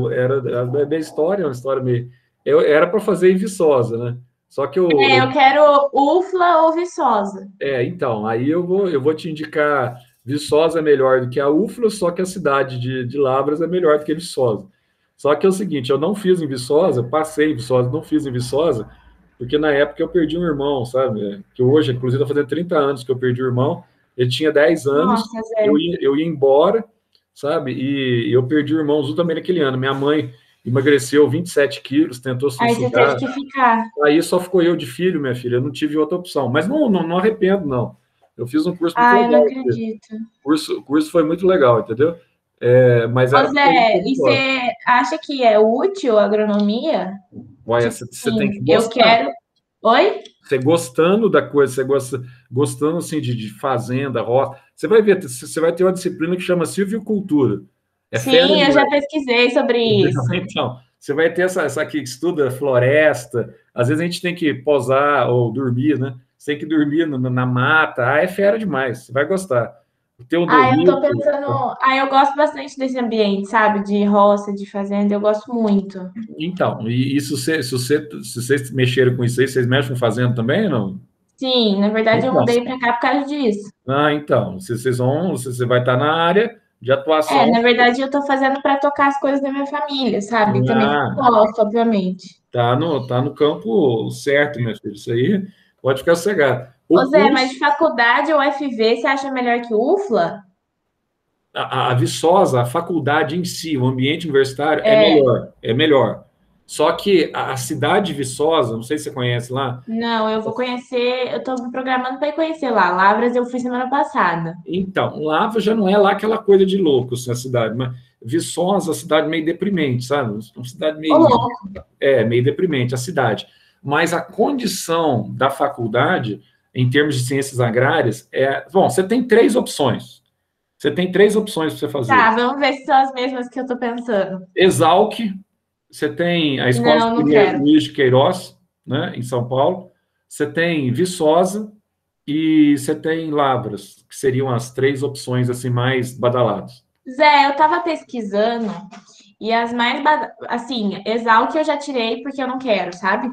a minha história é uma história meio. Eu era para fazer em Viçosa, né? Só que Eu quero UFLA ou Viçosa. então, aí eu vou te indicar. Viçosa é melhor do que a UFLA, só que a cidade de Lavras é melhor do que Viçosa. Só que é o seguinte, eu não fiz em Viçosa, passei em Viçosa, não fiz em Viçosa, porque na época eu perdi um irmão, sabe? Que hoje, inclusive, está fazendo 30 anos que eu perdi o irmão, ele tinha 10 anos, Nossa, Zé. eu ia embora, sabe? E eu perdi o irmão justamente naquele ano. Minha mãe emagreceu 27 quilos, tentou Aí você teve suicidar. que ficar. Aí só ficou eu de filho, minha filha. Eu não tive outra opção. Mas não arrependo, não. Eu fiz um curso muito Ah, eu não legal. acredito. O curso foi muito legal, entendeu? Mas Ô, era para Zé, quem e gosta. você acha que é útil a agronomia? Olha, Tipo você tem assim, que eu gostar. quero. Oi? Você gostando da coisa, gostando assim de fazenda, roça. Você vai ter uma disciplina que chama silvicultura. É fera Sim, eu já demais. pesquisei sobre isso. Então, você vai ter essa aqui que estuda floresta. Às vezes a gente tem que posar ou dormir, né? Você tem que dormir na mata. Ah, é fera demais. Você vai gostar. Ter um Ah, eu tô domínio. pensando. Ah, eu gosto bastante desse ambiente, sabe? De roça, de fazenda, eu gosto muito. Então, e se vocês mexeram com isso aí, vocês mexem com fazenda também ou não? Sim, na verdade eu Então, mudei pra cá por causa disso. então, você vai estar na área de É, atuação. na verdade eu tô fazendo pra tocar as coisas da minha família, sabe? Também que eu Ah, gosto, obviamente. tá no campo certo, meu filho. Isso aí pode ficar sossegado. Ô O Zé, mas curso, de faculdade ou FV, você acha melhor que o UFLA? a Viçosa, a faculdade em si, o ambiente universitário é É, melhor, é melhor. Só que a cidade de Viçosa, não sei se você conhece lá, não, eu vou conhecer, eu tô me programando para ir conhecer lá. Lavras eu fui semana passada. então, Lava já não é lá aquela coisa de louco, assim, a cidade, mas Viçosa, a cidade meio deprimente, sabe? Uma cidade Ô, meio, louco. meio deprimente, a cidade. Mas a condição da faculdade, em termos de ciências agrárias, bom, você tem três opções. Você tem três opções para você fazer. Tá, vamos ver se são as mesmas que eu tô pensando. Exalc, você tem a Escola Não, não Superior quero. Luiz de Queiroz, né, em São Paulo. Você tem Viçosa e você tem Lavras, que seriam as três opções assim mais badaladas. Zé, eu tava pesquisando e as mais, assim, Exalc eu já tirei porque eu não quero, sabe?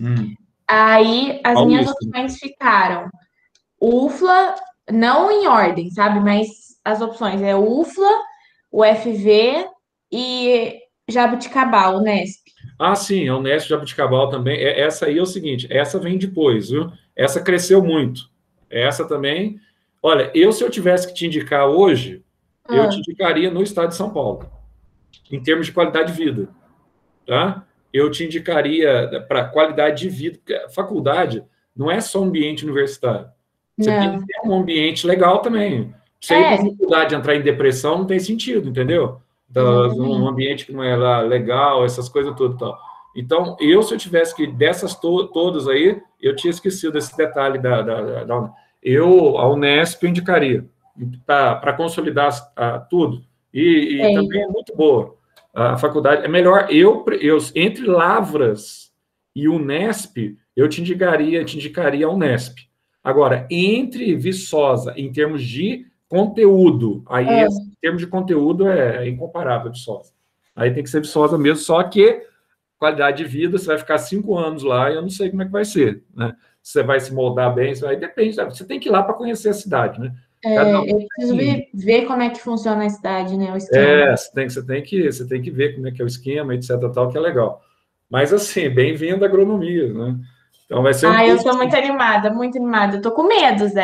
Aí as minhas Paulista. opções ficaram UFLA, não em ordem, sabe? Mas as opções é UFLA, UFV e Jabuticabal, Unesp. Ah, sim, a Unesp Jabuticabal também. Essa aí é o seguinte, essa vem depois, viu? Essa cresceu muito. Essa também. Olha, se eu tivesse que te indicar hoje, eu te Ah, indicaria no estado de São Paulo, em termos de qualidade de vida, tá? Eu te indicaria para qualidade de vida, porque a faculdade não é só um ambiente universitário. Você tem que não. ter um ambiente legal também. Você ir para a É, faculdade e entrar em depressão não tem sentido, entendeu? Um exatamente. ambiente que não é lá legal, essas coisas tudo e tal. Então, se eu tivesse que, dessas todas aí, eu tinha esquecido esse detalhe a Unesp eu indicaria, para consolidar tudo. E Sei. também é muito boa. A faculdade é melhor. Entre Lavras e Unesp, eu te indicaria a Unesp. Agora, entre Viçosa, em termos de conteúdo, aí Ah, em termos de conteúdo é incomparável a Viçosa. Aí tem que ser Viçosa mesmo, só que qualidade de vida, você vai ficar 5 anos lá e eu não sei como é que vai ser, né? Você vai se moldar bem, aí depende, você tem que ir lá para conhecer a cidade, né? Cada um eu preciso tem, ver como é que funciona a cidade, né? O esquema. você tem que ver como é que é o esquema, etc, tal, que é legal. Mas assim, bem-vindo à agronomia, né? Então vai ser um Ah, eu curso. tô muito animada, muito animada. Eu tô com medo, Zé.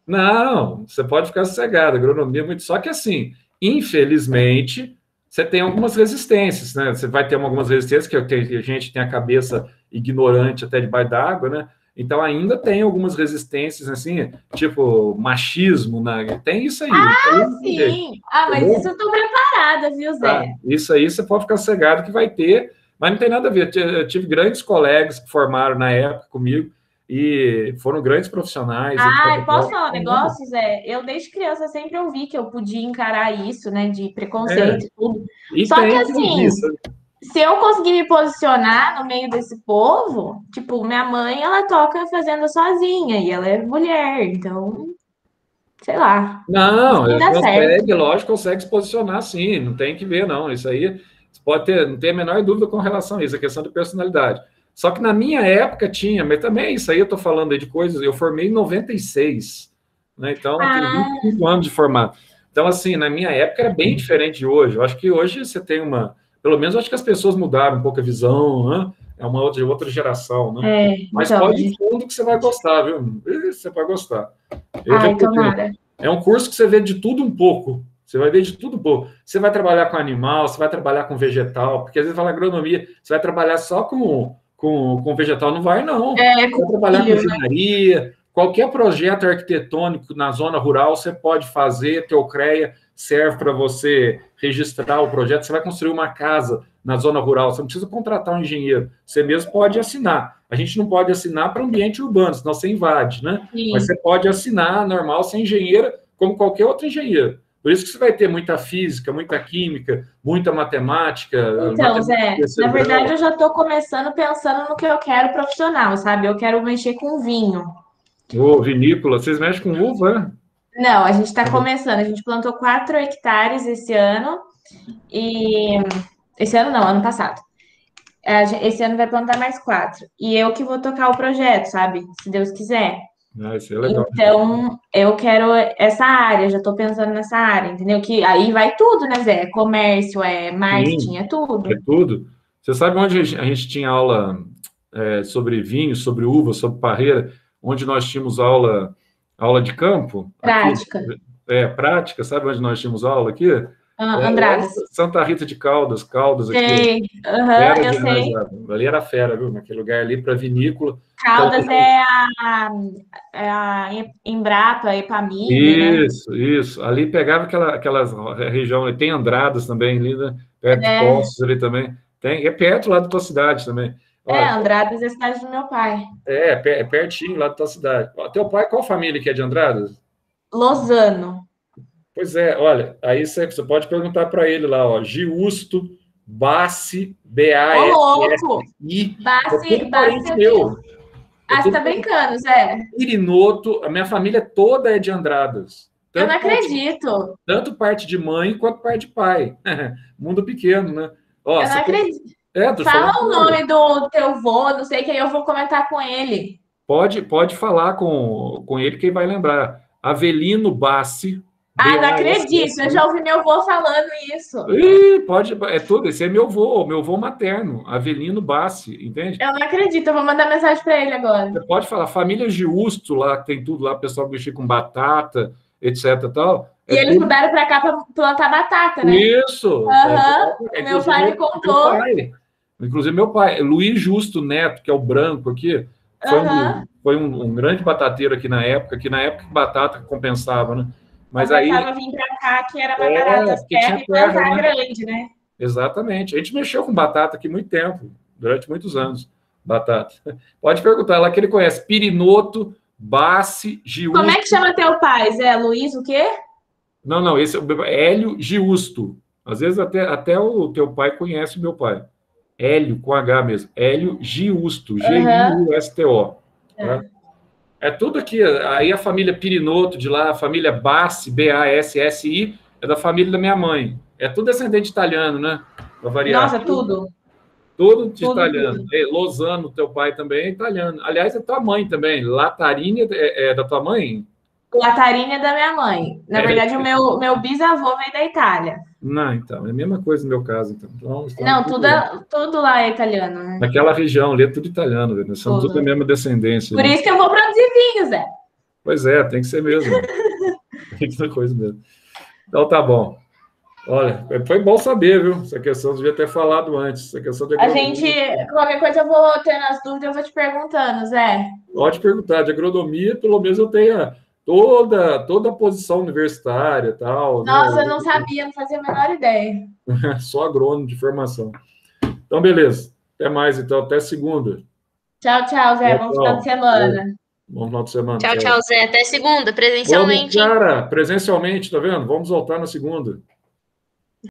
Não, você pode ficar sossegado, agronomia é muito. Só que assim, infelizmente, você tem algumas resistências, né? Você vai ter algumas resistências, que a gente tem a cabeça ignorante até debaixo d'água, né? Então ainda tem algumas resistências, assim, tipo machismo, né? Tem isso aí. Isso aí Ah, não tem jeito, sim! Ah, mas isso entendeu? eu tô preparada, viu, Tá? Zé? Isso aí você pode ficar cegado que vai ter, mas não tem nada a ver. Eu tive grandes colegas que formaram na época comigo e foram grandes profissionais, etc. Ai, posso falar um negócio, Zé? Eu desde criança sempre ouvi que eu podia encarar isso, né, de É, preconceito e tudo. e Só que tem que ouvir, assim, sabe? se eu conseguir me posicionar no meio desse povo, tipo, minha mãe, ela toca fazenda sozinha e ela é mulher, então, sei lá, Não, vai dar certo. consegue, lógico, consegue se posicionar sim, não tem que ver, não. Isso aí você pode ter, não tem a menor dúvida com relação a isso, a questão de personalidade. Só que na minha época tinha, mas também isso aí eu estou falando aí de coisas, eu formei em 96, né? Então tem Ah, 25 anos de formado. Então, assim, na minha época era bem diferente de hoje. Eu acho que hoje você tem uma, pelo menos eu acho que as pessoas mudaram um pouco a visão, né? É uma outra geração, né? Mas então, pode ir fundo que você vai gostar, viu? Você vai gostar. Eu já ai, tomara. é um curso que você vê de tudo um pouco. Você vai ver de tudo um pouco. Você vai trabalhar com animal, você vai trabalhar com vegetal, porque às vezes fala agronomia, você vai trabalhar só com vegetal, não vai, não. É, Você com vai trabalhar com milho, né? engenharia, qualquer projeto arquitetônico na zona rural, você pode fazer, teu CREA serve para você registrar o projeto, você vai construir uma casa na zona rural, você não precisa contratar um engenheiro, você mesmo pode assinar. A gente não pode assinar para ambiente urbano, senão você invade, né? Mas Sim. você pode assinar normal, ser engenheiro, como qualquer outro engenheiro. Por isso que você vai ter muita física, muita química, muita matemática, Então, matemática Zé, na verdade cerebral. eu já estou começando pensando no que eu quero profissional, sabe? Eu quero mexer com vinho. Ô, vinícola, vocês mexem com uva, né? Não, a gente está começando. A gente plantou 4 hectares esse ano e esse ano não, ano passado. Esse ano vai plantar mais 4. E eu que vou tocar o projeto, sabe? Se Deus quiser. Ah, isso é legal. Então, eu quero essa área, já estou pensando nessa área, entendeu? Que aí vai tudo, né, Zé? É comércio, é marketing, Sim, é é tudo. tudo. Você sabe onde a gente tinha aula sobre vinho, sobre uva, sobre parreira, onde nós tínhamos aula de campo, aqui, Prática. prática, sabe onde nós tínhamos aula aqui? Ah, Lá Andradas. em Santa Rita de Caldas, Caldas aqui, Sei. Aham, era eu demais sei. lá. Ali era fera, viu? Naquele lugar ali para vinícola. Então, Caldas é a Embrapa, Epamig, né? isso. Ali pegava aquelas região, tem Andradas também ali, né? Perto de É, Poços ali também. Tem, é perto lá da tua cidade também. Olha, Andradas é a cidade do meu pai. é pertinho lá da tua cidade. Ó, teu pai, qual família que é de Andradas? Lozano. Pois é, olha, aí você pode perguntar para ele lá, ó, Giusto Bassi, Ô, louco! Bassi, é tudo Bassi parente eu tenho. meu. É Ah, você tá tudo brincando, Zé? Pirinoto, a minha família toda é de Andradas. Eu não acredito. Tanto parte de mãe quanto parte de pai. Mundo pequeno, né? Ó, Eu não você tem... acredito. Tô Fala falando o sério. nome do teu vô, não sei que aí eu vou comentar com ele. Pode falar com ele que ele vai lembrar. Avelino Bassi, Ah, não acredito. Eu Bassi. já ouvi meu vô falando isso. Ih, pode, é tudo. Esse é meu avô materno, Avelino Bassi, entende? Eu não acredito. Eu vou mandar mensagem para ele agora. Você pode falar, família Giusto lá, que tem tudo lá, pessoal que mexer com batata, etc. Tal, E é eles tudo mudaram para cá para plantar batata, né? isso. Aham. Meu Inclusive pai me meu contou. pai. Inclusive meu pai, Luiz Justo Neto, que é o branco aqui, Aham. foi um grande batateiro aqui na época, que batata compensava, né? Mas aí, Compensava vir para cá, que era mais barato as porque tinha terras e terra, plantar né? grande, né? Exatamente. A gente mexeu com batata aqui muito tempo, durante muitos anos. Batata. Pode perguntar lá que ele conhece. Pirinoto, Bassi, Como é que Giusto. chama teu pai, Zé? Luiz o quê? Não, esse é o Hélio Giusto. Às vezes até o teu pai conhece o meu pai. Hélio, com H mesmo. Hélio Giusto, Aham. Giusto. Tá? Tá. É tudo aqui. Aí a família Pirinoto de lá, a família Bassi, Bassi, é da família da minha mãe. É tudo descendente italiano, né? Para variar. Nossa, tudo. Tudo de Tudo, italiano. tudo. Lozano, teu pai também é italiano. Aliás, é tua mãe também. Latarini é da tua mãe? Latarinha é da minha mãe. Na É. verdade, o meu bisavô veio da Itália. Não, então, é a mesma coisa no meu caso. Então estamos Não, tudo, tudo tudo lá é italiano, né? naquela região ali, é tudo italiano, velho. Nós somos tudo da Tudo. mesma descendência Por ali. isso que eu vou produzir vinho, Zé. Pois é, tem que ser mesmo. Tem que ser coisa mesmo. Então tá bom. Olha, foi bom saber, viu? Essa questão eu devia ter falado antes. Essa questão de A gente, agronomia. qualquer coisa eu vou tendo as dúvidas, eu vou te perguntando, Zé. Pode perguntar, de agronomia, pelo menos eu tenho toda a posição universitária, tal, né? Nossa, eu não sabia, não fazia a menor ideia. Só agrônomo de formação. Então, beleza. Até mais, então. Até segunda. Tchau, tchau, Zé. Tchau, Bom final de tchau. semana. Bom final de semana. Tchau, Tchau. tchau, Zé. Até segunda, Vamos, presencialmente, hein? cara, presencialmente, tá vendo? Vamos voltar na segunda.